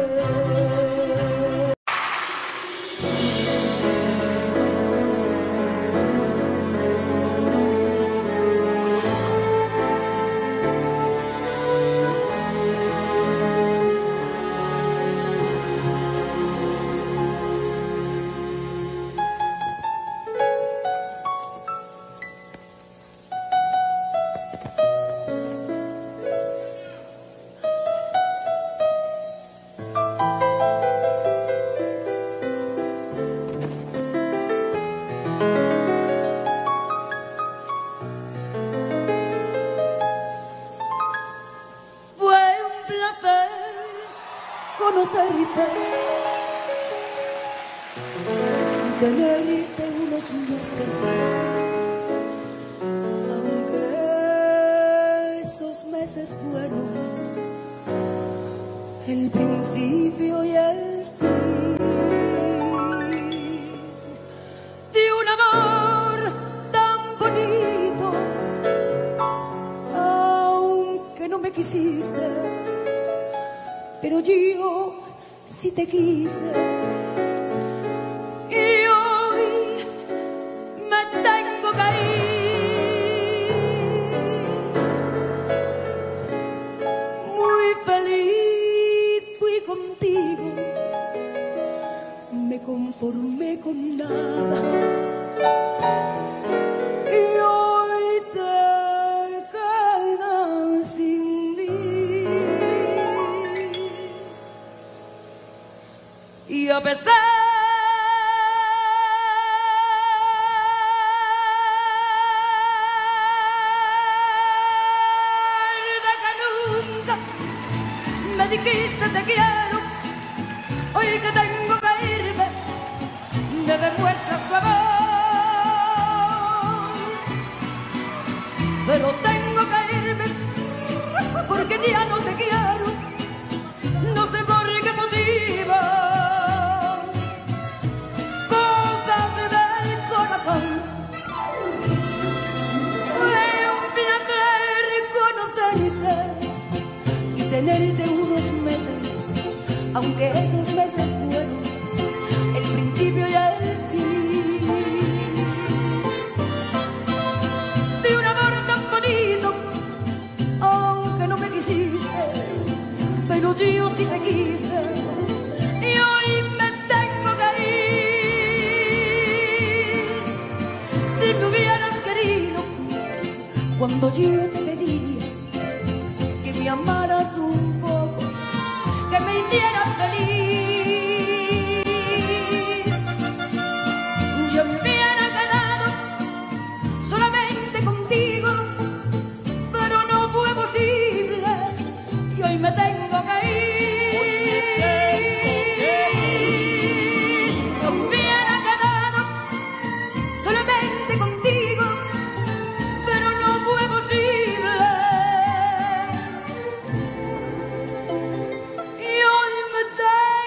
Fue un placer conocerte y tenerte unos meses, aunque esos meses fueron el principio y el fin de un amor tan bonito. Aunque no me quisiste, pero yo sí te quise, y hoy me tengo que ir. Muy feliz fui contigo, me conformé con nada, y hoy te quedas sin mí. Y a pesar de que nunca me dijiste te quiero, hoy que tengo que irme, me demuestras tu amor. Pero tengo que irme porque ya no te quiero, no sé por qué motivo. Cosas del corazón. Fue un placer conocerte y tenerte unos meses, aunque esos meses fueron el principio y el fin de un amor tan bonito. Aunque no me quisiste, pero yo sí te quise, y hoy me tengo que ir. Si me hubieras querido cuando yo te pedía que me amaras un poco, que me hicieras feliz, yo me hubiera quedado solamente contigo, pero no fue posible y hoy me tengo que ir. Yo me hubiera quedado solamente contigo, pero no fue posible y hoy me tengo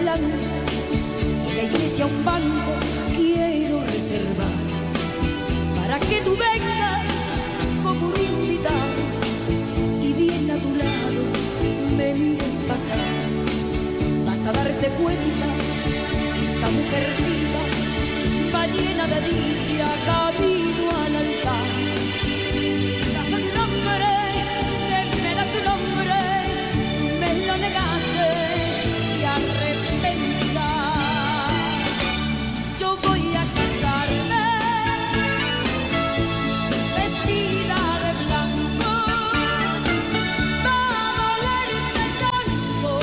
blanca, en la iglesia un banco quiero reservar, para que tú vengas como un invitado y bien a tu lado me mires pasar. Vas a darte cuenta que esta mujer viva va llena de dicha camino al altar. Brazo de un hombre que me da su nombre, me lo negaste y arrepentirás. Yo voy a casarme vestida de blanco, va a dolerte tanto,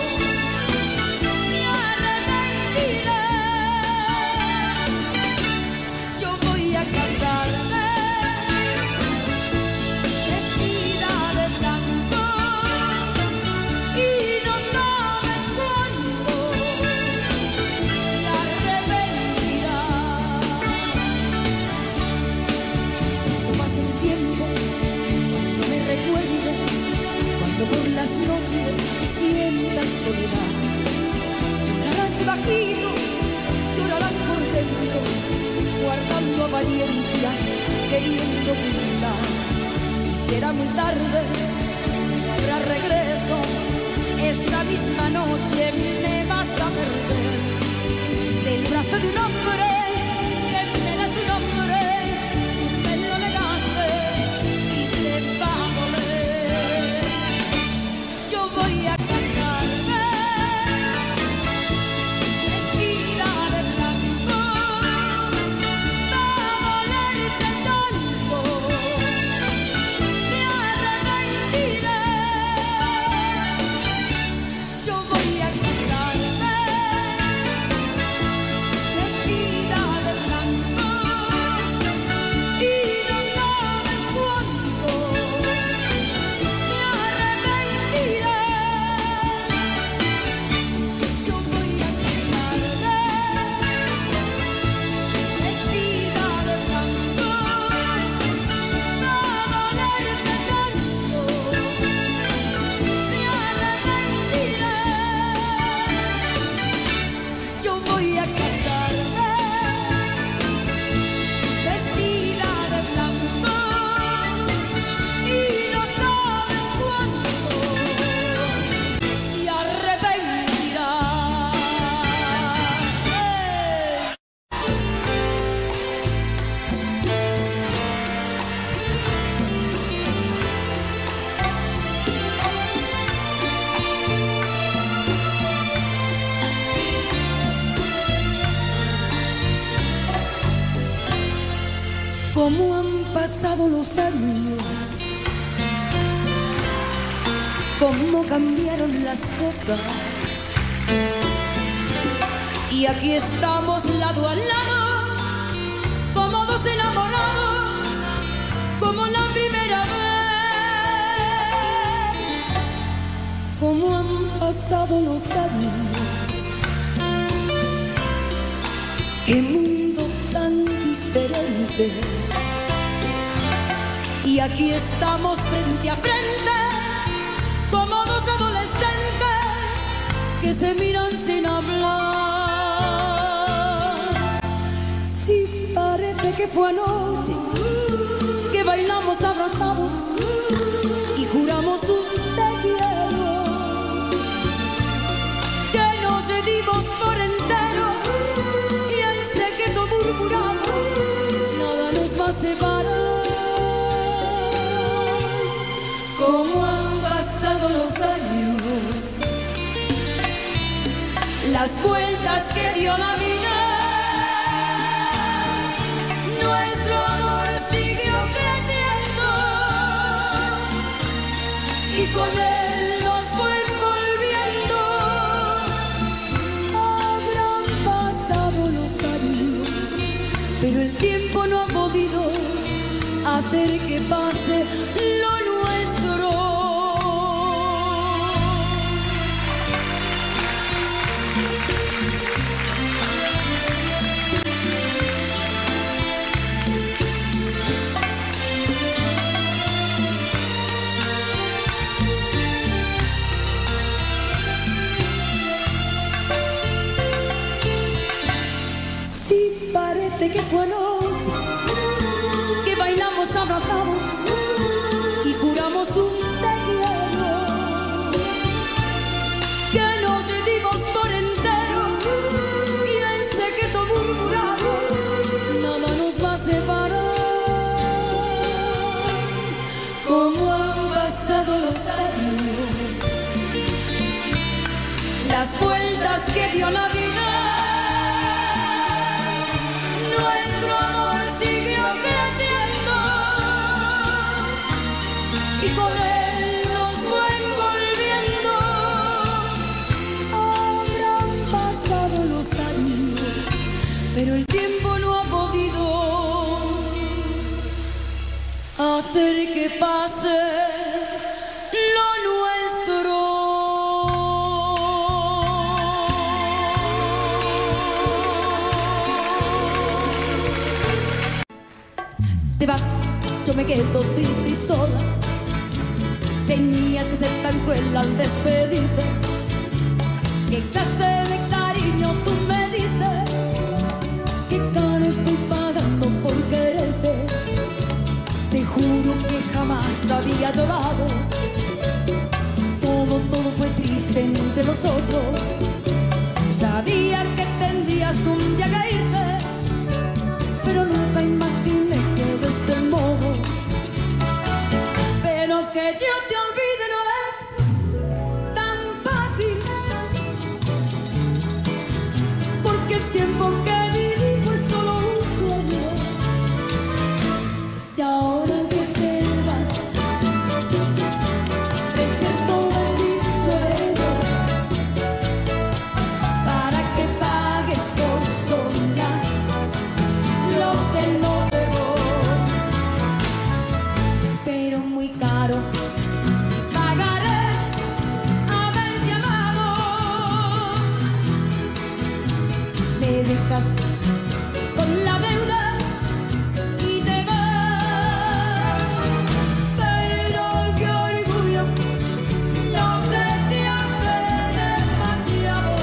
me arrepentiré. Yo voy a casarme vestida de blanco y no sabes cuándo te arrepentirás. Cuando pase el tiempo, cuando me recuerdes, cuando por las noches sientas soledad, llorarás bajito, llorarás por dentro, guardando apariencias, queriendo ocultar. Y será muy tarde, ya no habrá regreso, esta misma noche me vas a perder. Del brazo de un hombre que me da su nombre, me lo negaste y te va a doler. Yo voy a casarme vestida de blanco, va a dolerte tanto, te arrepentiré. Yo voy a casarme vestida de blanco y no sabes cuánto me arrepentiré. Yo voy a casarme vestida de blanco, va a dolerte tanto, me arrepentiré. Yo voy a casarme vestida de blanco y no sabes cuánto te arrepentirás. Cómo han pasado los años, cómo cambiaron las cosas, y aquí estamos lado a lado, como dos enamorados, como la primera vez. Cómo han pasado los años, qué mundo tan diferente. Y aquí estamos frente a frente, como dos adolescentes que se miran sin hablar. Sí, parece que fue anoche que bailamos abrazados y juramos un te quiero, que nos dimos por entero y en secreto murmuramos, nada nos va a separar. Cómo han pasado los años, las vueltas que dio la vida, nuestro amor siguió creciendo y con él nos fue envolviendo. Habrán pasado los años, pero el tiempo no ha podido hacer que pase lo nuestro. que fue anoche que bailamos abrazados y juramos un te quiero, que nos dimos por entero y en secreto murmuramos nada nos va a separar. Como han pasado los años, las vueltas que dio la vida, nuestro amor siguió creciendo y con él nos fue envolviendo. Habrán pasado los años, pero el tiempo no ha podido hacer que pase lo nuestro. Te vas, yo me quedo triste y sola. Tenías que ser tan cruel al despedirte. ¿Qué clase de cariño tú me diste? ¿Qué caro estoy pagando por quererte? Te juro que jamás había llorado. Todo, todo fue triste entre nosotros. Sabía que tendrías un día que irte, pero nunca imaginé que de este modo. Pero que yo te olvide no es tan fácil, porque el tiempo que viví fue solo un sueño. Y ahora que te vas, despierto de mis sueños para que pagues por soñar lo que no debo. Pero muy caro pagaré haberte amado. Me dejas con la deuda y te vas. Pero qué orgullo, no se te hace demasiado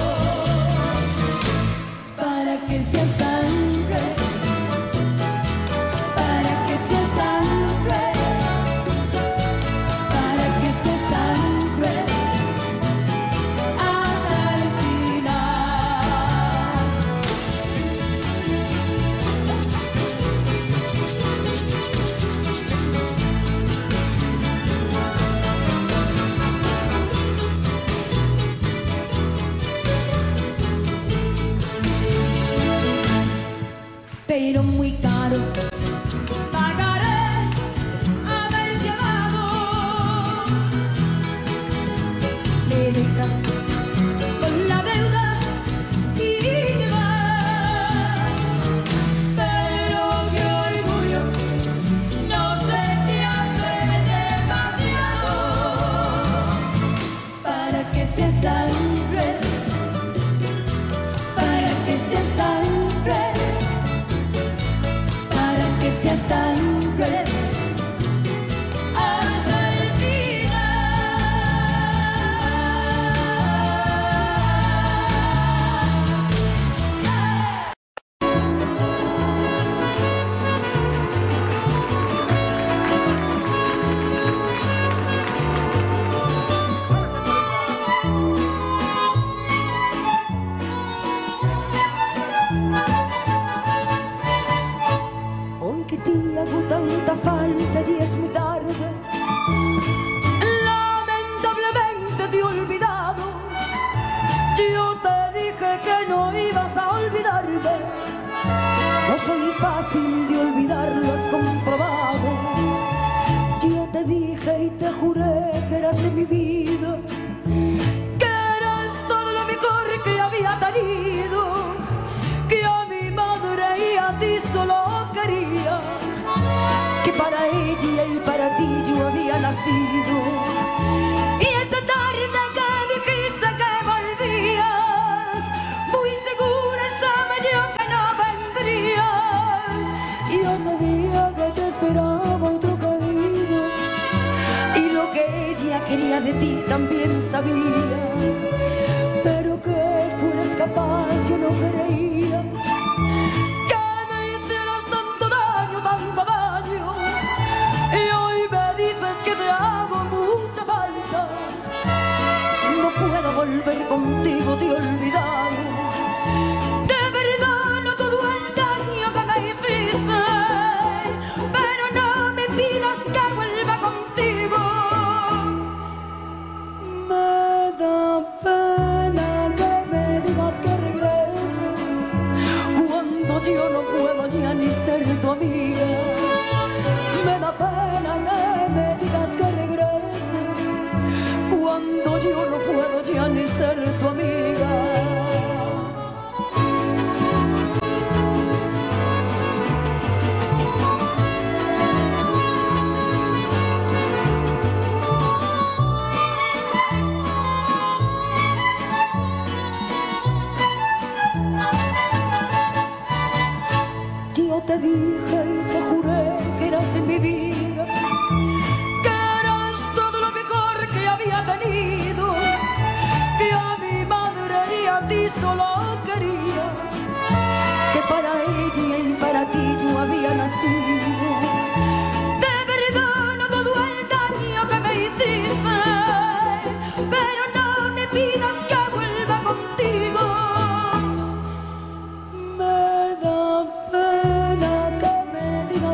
para que seas tan cruel, para que seas tan cruel, para que seas tan cruel hasta el final. Pero muy caro pagaré haberte amado. Me dejas con la deuda y te vas. Pero qué orgullo, no se te hace demasiado para que seas tan cruel, para que seas tan cruel, para que seas tan cruel hasta el final. Hoy que te hago tanta falta y es muy tarde, lamentablemente te he olvidado. Yo te dije que no ibas a olvidarme. No soy fácil de olvidar, lo has comprobado. Yo te dije y te juré que eras en mi vida, que eras todo lo mejor que había tenido, que a mi madre y a ti solo quería, que para ella y para ti yo había nacido. Y esta tarde que dijiste que volvías, muy segura estaba yo que no vendrías. Y yo sabía que te esperaba otro cariño, y lo que ella quería de ti también sabía, pero que fueras capaz yo no creía. Que me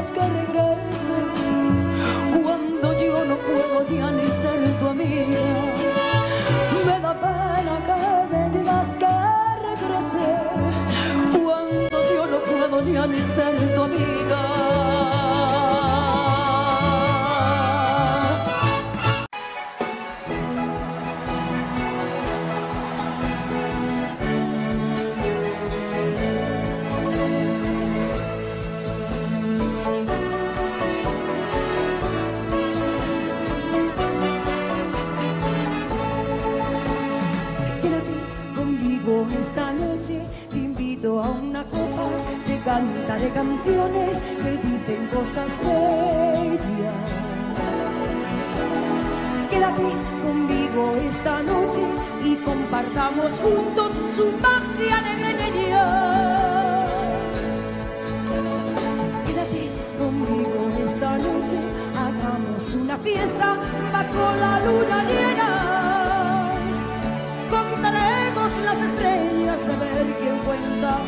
que regrese, cuando yo no puedo ya ni ser tu amiga. Me da pena que me digas que regrese, cuando yo no puedo ya ni ser tu amiga. Esta noche te invito a una copa, te cantaré canciones que dicen cosas bellas. Quédate conmigo esta noche y compartamos juntos su magia negreña. Quédate conmigo esta noche, hagamos una fiesta bajo la luna llena. Contaremos las estrellas a ver quién cuenta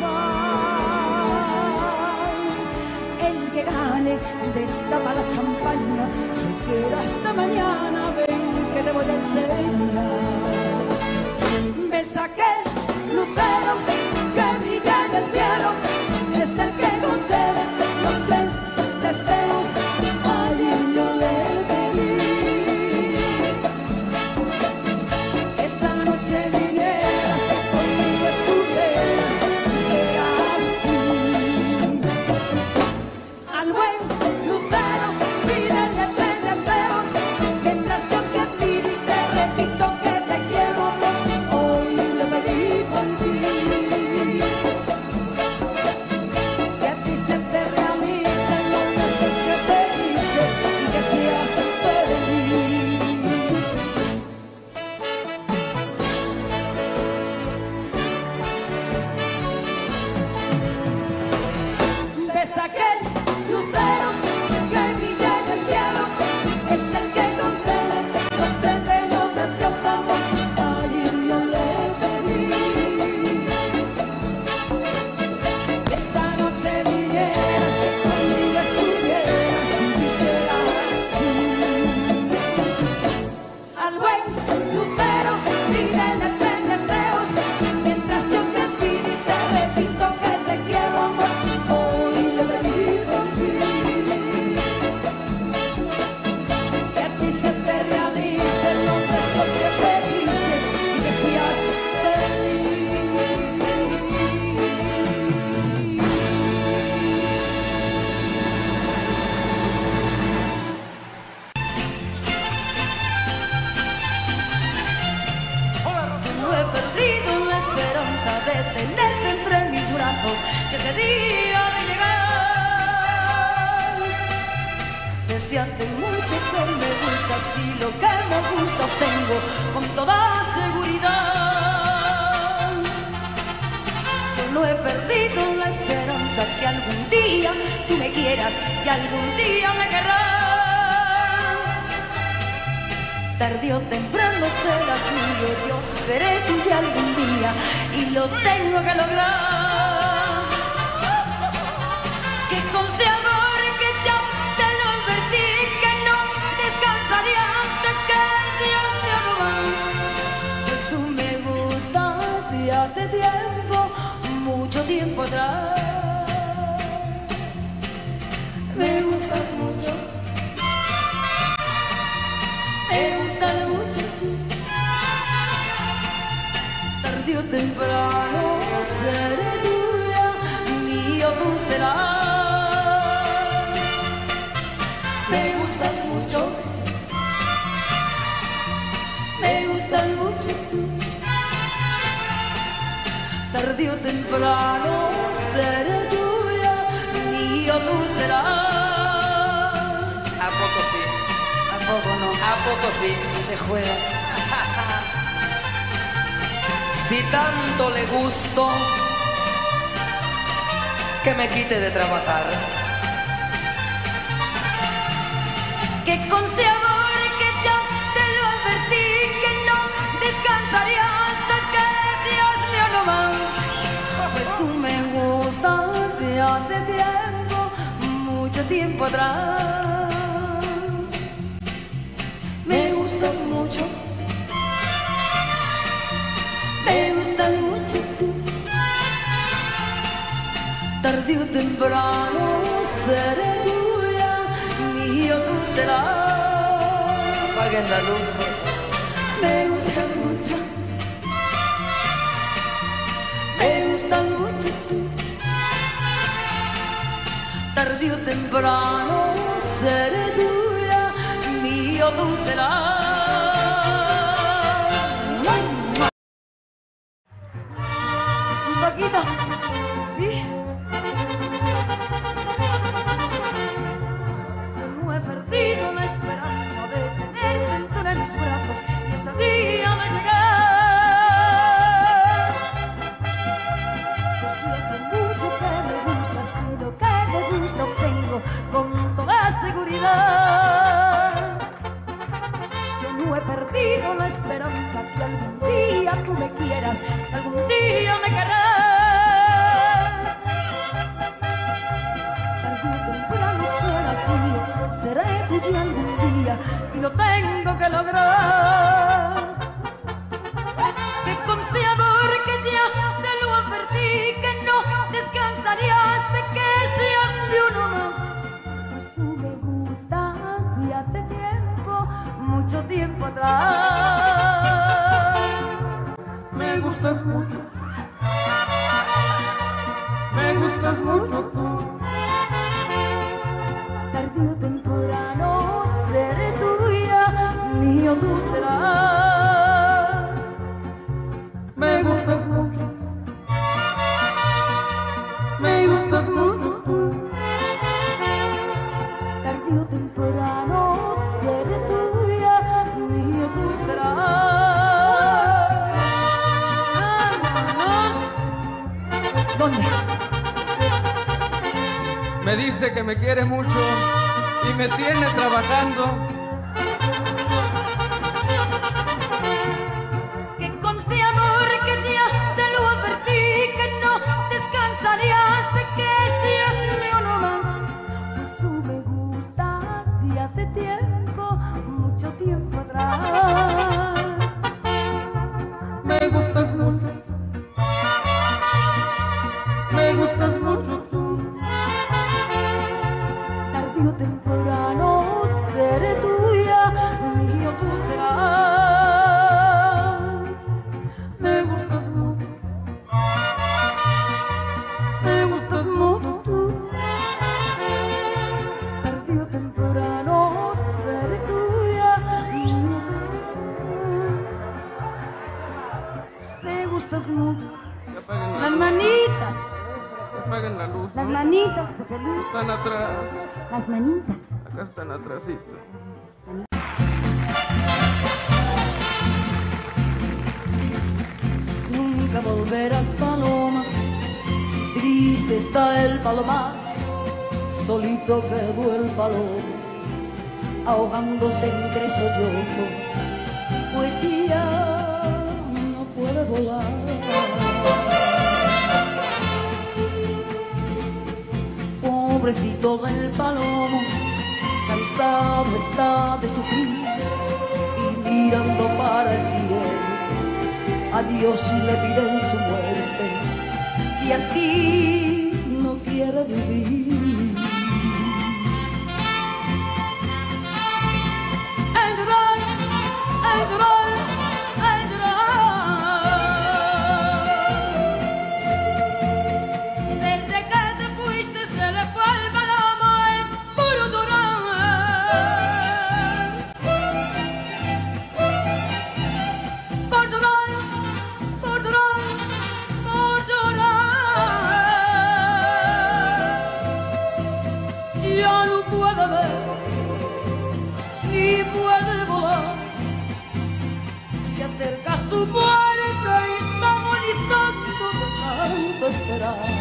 más. El que gane destapa la champaña, se queda hasta mañana, ven que te voy a enseñar. Ves aquel lucero que brilla en el cielo, es el que concede los tres deseos. Ayer yo le pedí. Y ese día de llegar, desde hace mucho que me gustas y lo que me gusta obtengo con toda seguridad. Yo no he perdido la esperanza que algún día tú me quieras y algún día me querrás. Tarde o temprano serás mío, yo seré tuya algún día y lo tengo que lograr. Que conste amor que ya te lo advertí, que no descansaría hasta que seas mi amor. Pues tú me gustas de hace tiempo, mucho tiempo atrás. Me gustas mucho, me gustas mucho. Tarde o temprano seré tuya, mío tú serás. Me gustas mucho, me gustas mucho. Tarde o temprano seré tuya, mío tú serás. ¿A poco sí? ¿A poco no? ¿A poco sí? Te juega. Si tanto le gusto, que me quite de trabajar. Que conste amor que ya te lo advertí, que no descansaría hasta que seas mío no más. Pues tú me gustas de hace tiempo, mucho tiempo atrás. Me gustas mucho, me gustas mucho tú. Tarde o temprano seré tuya, mío tú serás. Apaguen la luz, por favor. Me gustas mucho, me gustas mucho tú. Tarde o temprano seré tuya, mío tú serás. Un poquito, ¿sí? Yo no he perdido la esperanza de tenerte entre mis brazos y ese día de llegar. Pues lo que mucho que me gusta, si lo que me gusta obtengo con toda seguridad. Yo no he perdido la esperanza que algún día tú me quieras, que algún día me querrás. Tarde o temprano serás mío, seré tuyo algún día y lo tengo que lograr. Que conste amor que ya te lo advertí, que no descansarías de que seas mi uno más. Pues tú me gustas y hace tiempo, mucho tiempo atrás. Me gustas mucho, me gustas mucho tú. Tarde o temprano seré tuya, mío tú serás. Me gustas mucho, me gustas mucho tú. Tarde o temprano seré tuya, mío tú serás. ¡Vámonos! ¿Dónde? Me dice que me quiere mucho y me tiene trabajando. Que conste amor que ya te lo advertí, que no descansarías de que seas mío no más. Pues tú me gustas y hace tiempo, mucho tiempo atrás. Me gustas mucho, me gustas mucho tú. Tarde o temprano seré tuya, mío tú serás. Me gustas mucho, me gustas mucho tú. Tarde o temprano seré tuya, mío tú serás. Me gustas mucho. Que apaguen la Las luz, manitas, que apaguen la luz, las ¿no? manitas, Pepe Luis. Están atrás, Las manitas. acá están atrásito. Nunca volverás, paloma, triste está el palomar, solito quedó el palomo, ahogándose entre sollozos, pues ya no puede volar. Pobrecito del palomo, cansado está de sufrir y mirando para el cielo, a Dios le piden su muerte y así no quiere vivir. El llorar, el llorar, el llorar. Desde que te fuiste se le fue el palomo en puro llorar. Por llorar, por llorar, por llorar. Ya no puede ver, ni puede volar. Se acerca su muerte y está agonizando de tanto esperar.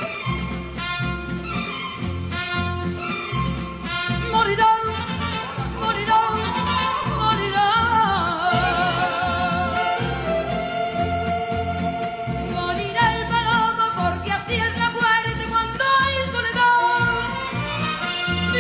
Morirá, morirá, morirá. Morirá el palomo porque así es la muerte cuando hay soledad.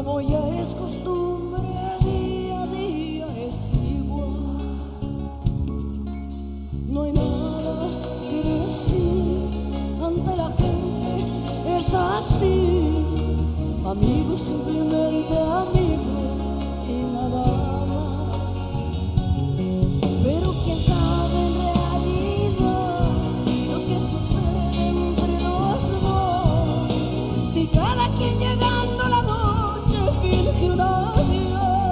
como ya es costumbre, día a día es igual. No hay nada que decir ante la gente, es así. Amigos, simplemente amigos y nada más. Pero quién sabe en realidad lo que sucede entre los dos, si cada quien llegando la noche finge un adiós.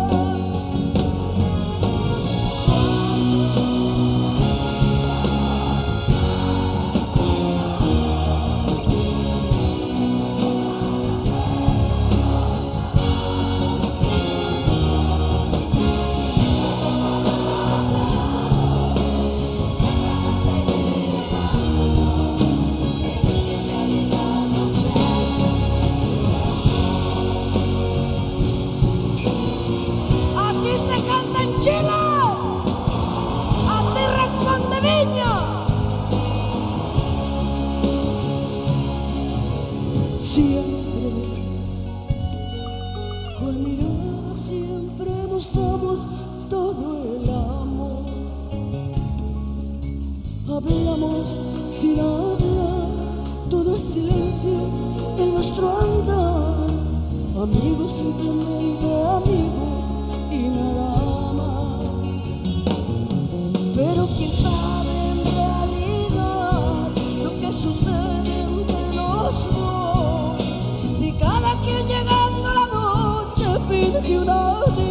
Hablamos sin hablar, todo es silencio en nuestro andar. Amigos, simplemente amigos y nada más. Pero quién sabe en realidad lo que sucede entre los dos, si cada quien llegando la noche finge un adiós.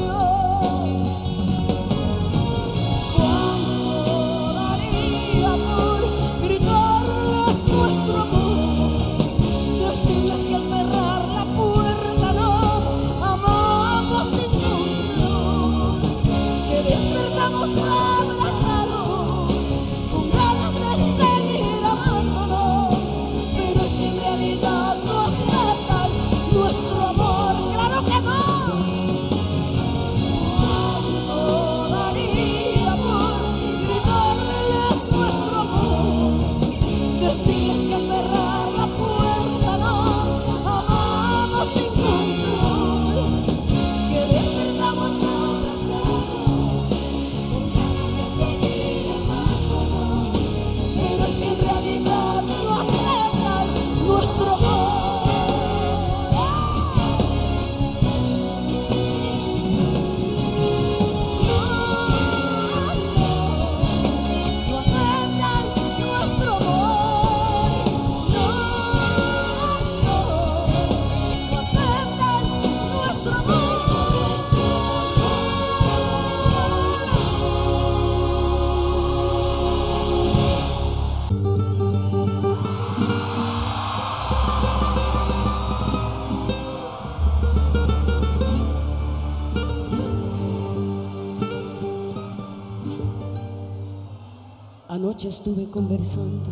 Anoche estuve conversando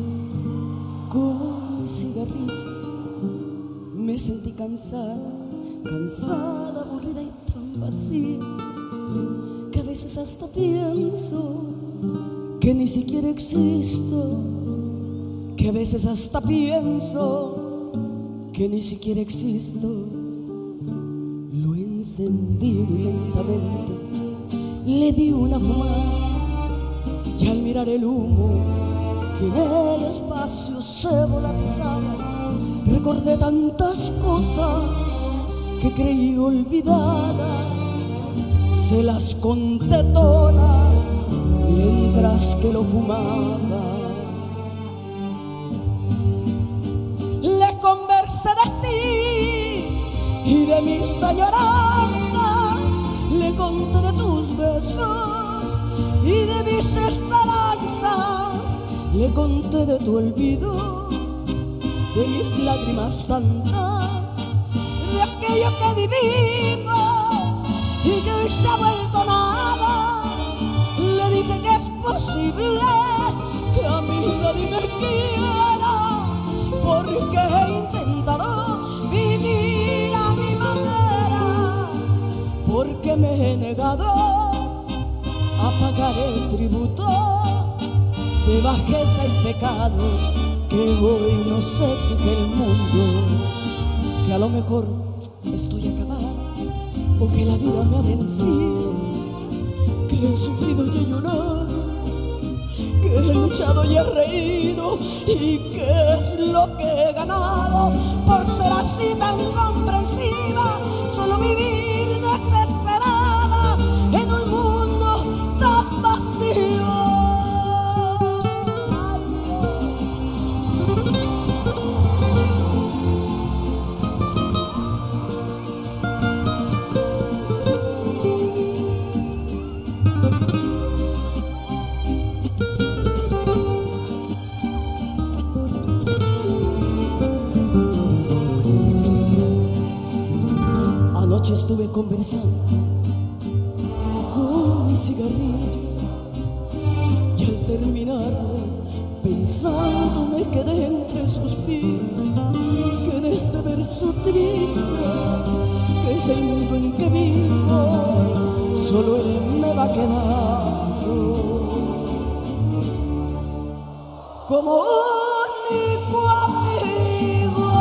con mi cigarrillo. Me sentí cansada, cansada, aburrida y tan vacía, que a veces hasta pienso que ni siquiera existo, que a veces hasta pienso que ni siquiera existo. Lo encendí muy lentamente, le di una fumada, y al mirar el humo que en el espacio se volatizaba, recordé tantas cosas que creí olvidadas. Se las conté todas mientras que lo fumaba. Le conversé de ti y de mis añoranzas, le conté de tus besos y de mis esperanzas, le conté de tu olvido, de mis lágrimas tantas, de aquello que vivimos y que hoy se ha vuelto nada. Le dije que es posible que a mí nadie me quiera, porque he intentado vivir a mi manera, porque me he negado a pagar el tributo de bajeza y pecado que hoy nos exige el mundo, que a lo mejor estoy acabada o que la vida me ha vencido, que he sufrido y he llorado, que he luchado y he reído, y qué es lo que he ganado por ser así tan comprensiva, solo vivir desesperada en un mundo tan vacío. Anoche estuve conversando con mi cigarrillo y al terminarlo pensando me quedé entre suspiros, que en este verso triste, que es el mundo en que vivo, solo él me va quedando como único amigo.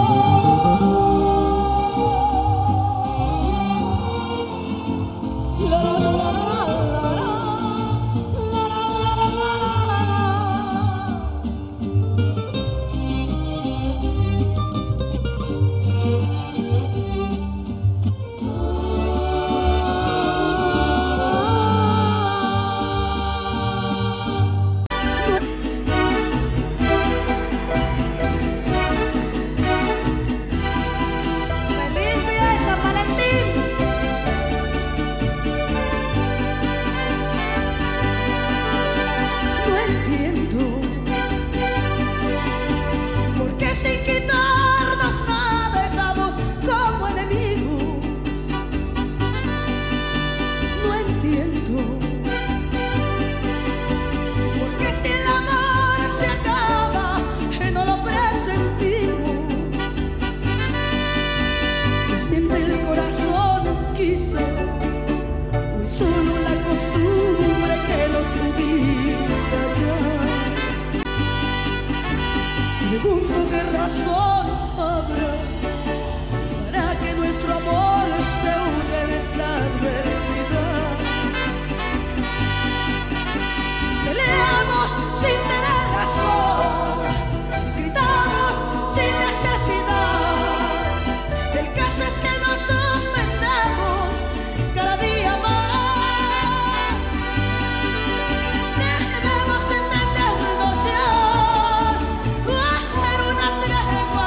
Pregunto qué razón habrá para que nuestro amor se hunda en esta adversidad. Peleamos sin tener razón, gritamos sin necesidad. El caso es que nos ofendemos cada día más. Debemos entendernos ya, hacer una tregua.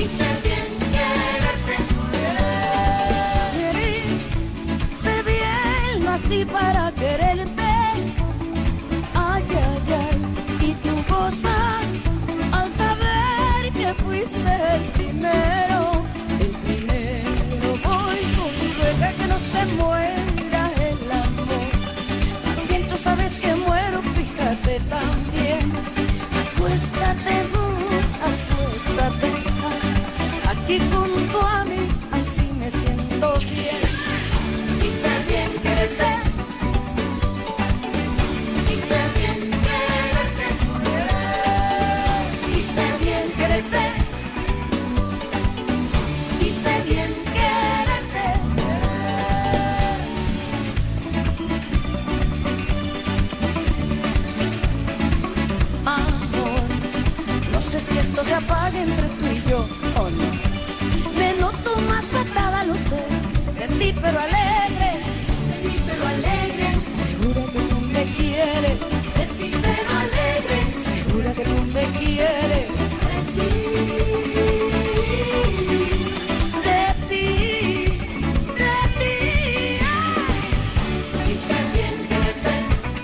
y sé bien quererte. Sé bien, nací para quererte. Ay, ay, ay, y tú gozas al saber que fuiste el primero. El primero voy contigo, deja que no se muera el amor. Más bien tú sabes que muero, fíjate también. Acuéstate, acuéstate aquí junto a mí, así me siento bien. Y sé bien quererte, y sé bien quererte, Y sé bien quererte, y sé bien quererte. Amor, no sé si esto se apaga entre tú y yo o no. Me noto más atada, lo sé, de ti pero alegre, de ti pero alegre, segura que tú me quieres, de ti pero alegre, segura que tú me quieres. de ti. De ti, de ti, Y sé bien quererte,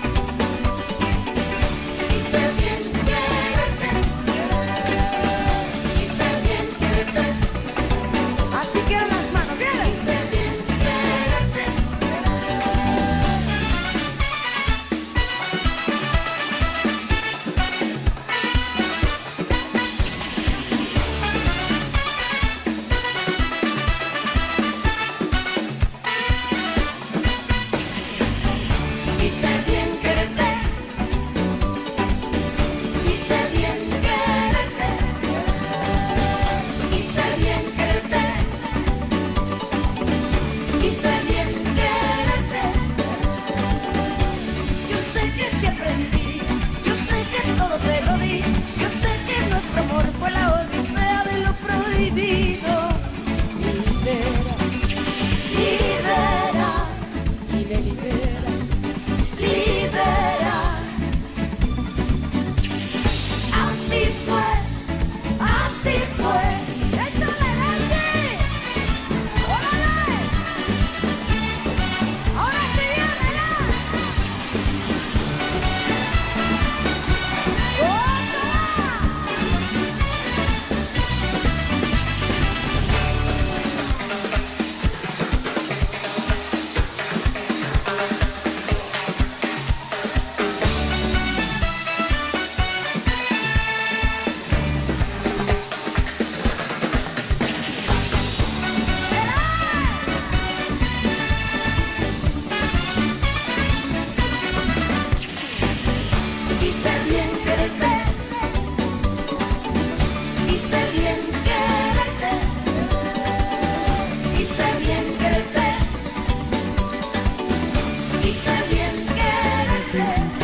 y sé bien quererte, y sé bien quererte, así quiero las manos, y ¿quieres? sé bien quererte. Y sé bien quererte, y sé bien quererte, y sé bien quererte, y sé bien quererte. Yo sé que sí aprendí, yo sé que todo te lo di, yo sé que nuestro amor fue la odisea de lo prohibido. Libera, libera, y me libera, libera. Así fue, así fue. ¡Échale, Nancy! ¡Órale! ¡Ahora sí, ándala! Y sé bien quererte, y sé bien quererte, y sé bien quererte, y sé bien quererte.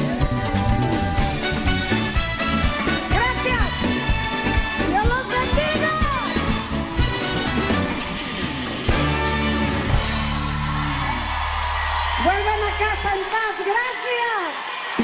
¡Gracias! ¡Dios los bendiga! Vuelvan a casa en paz, gracias.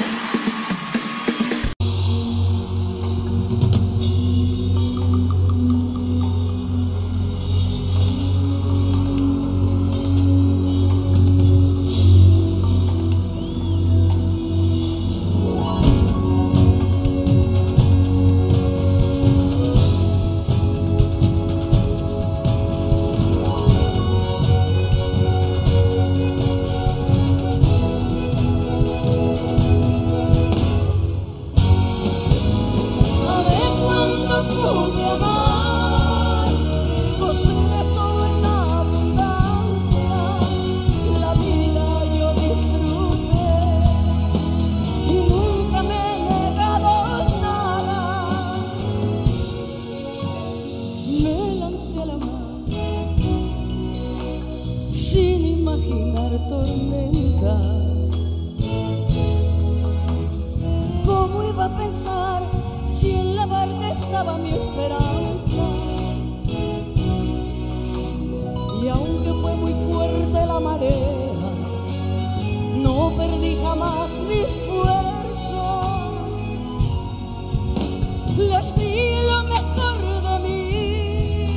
estaba mi esperanza. Y aunque fue muy fuerte la marea, no perdí jamás mis fuerzas. Les di lo mejor de mí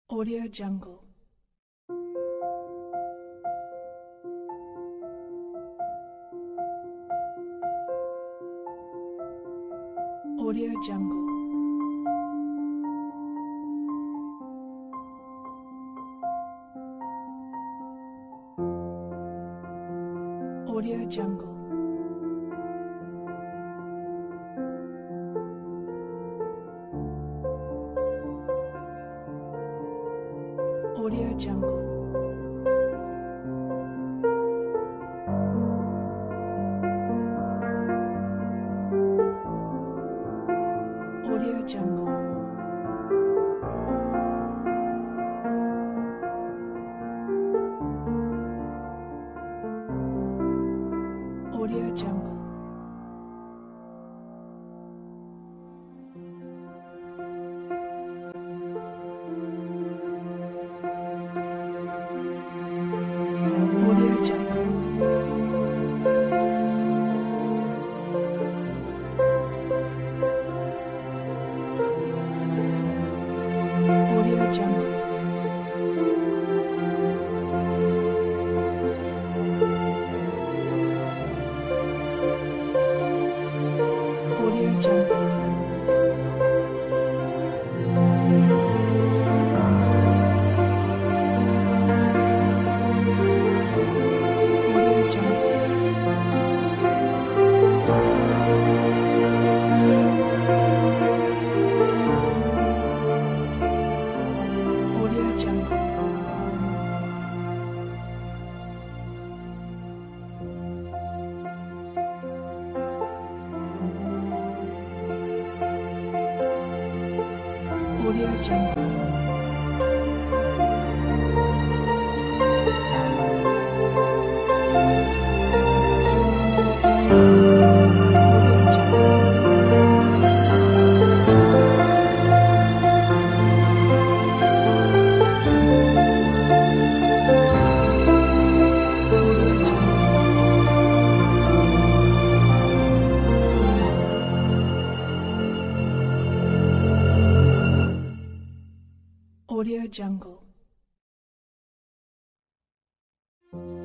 Audio Jungle. Audio Jungle. Audio Jungle. Audio Jungle. Audio Jungle. Audio Jungle. Audio Jungle. Audio Jungle. Audio Jungle. Audio Jungle. Audio Jungle. Audio Jungle.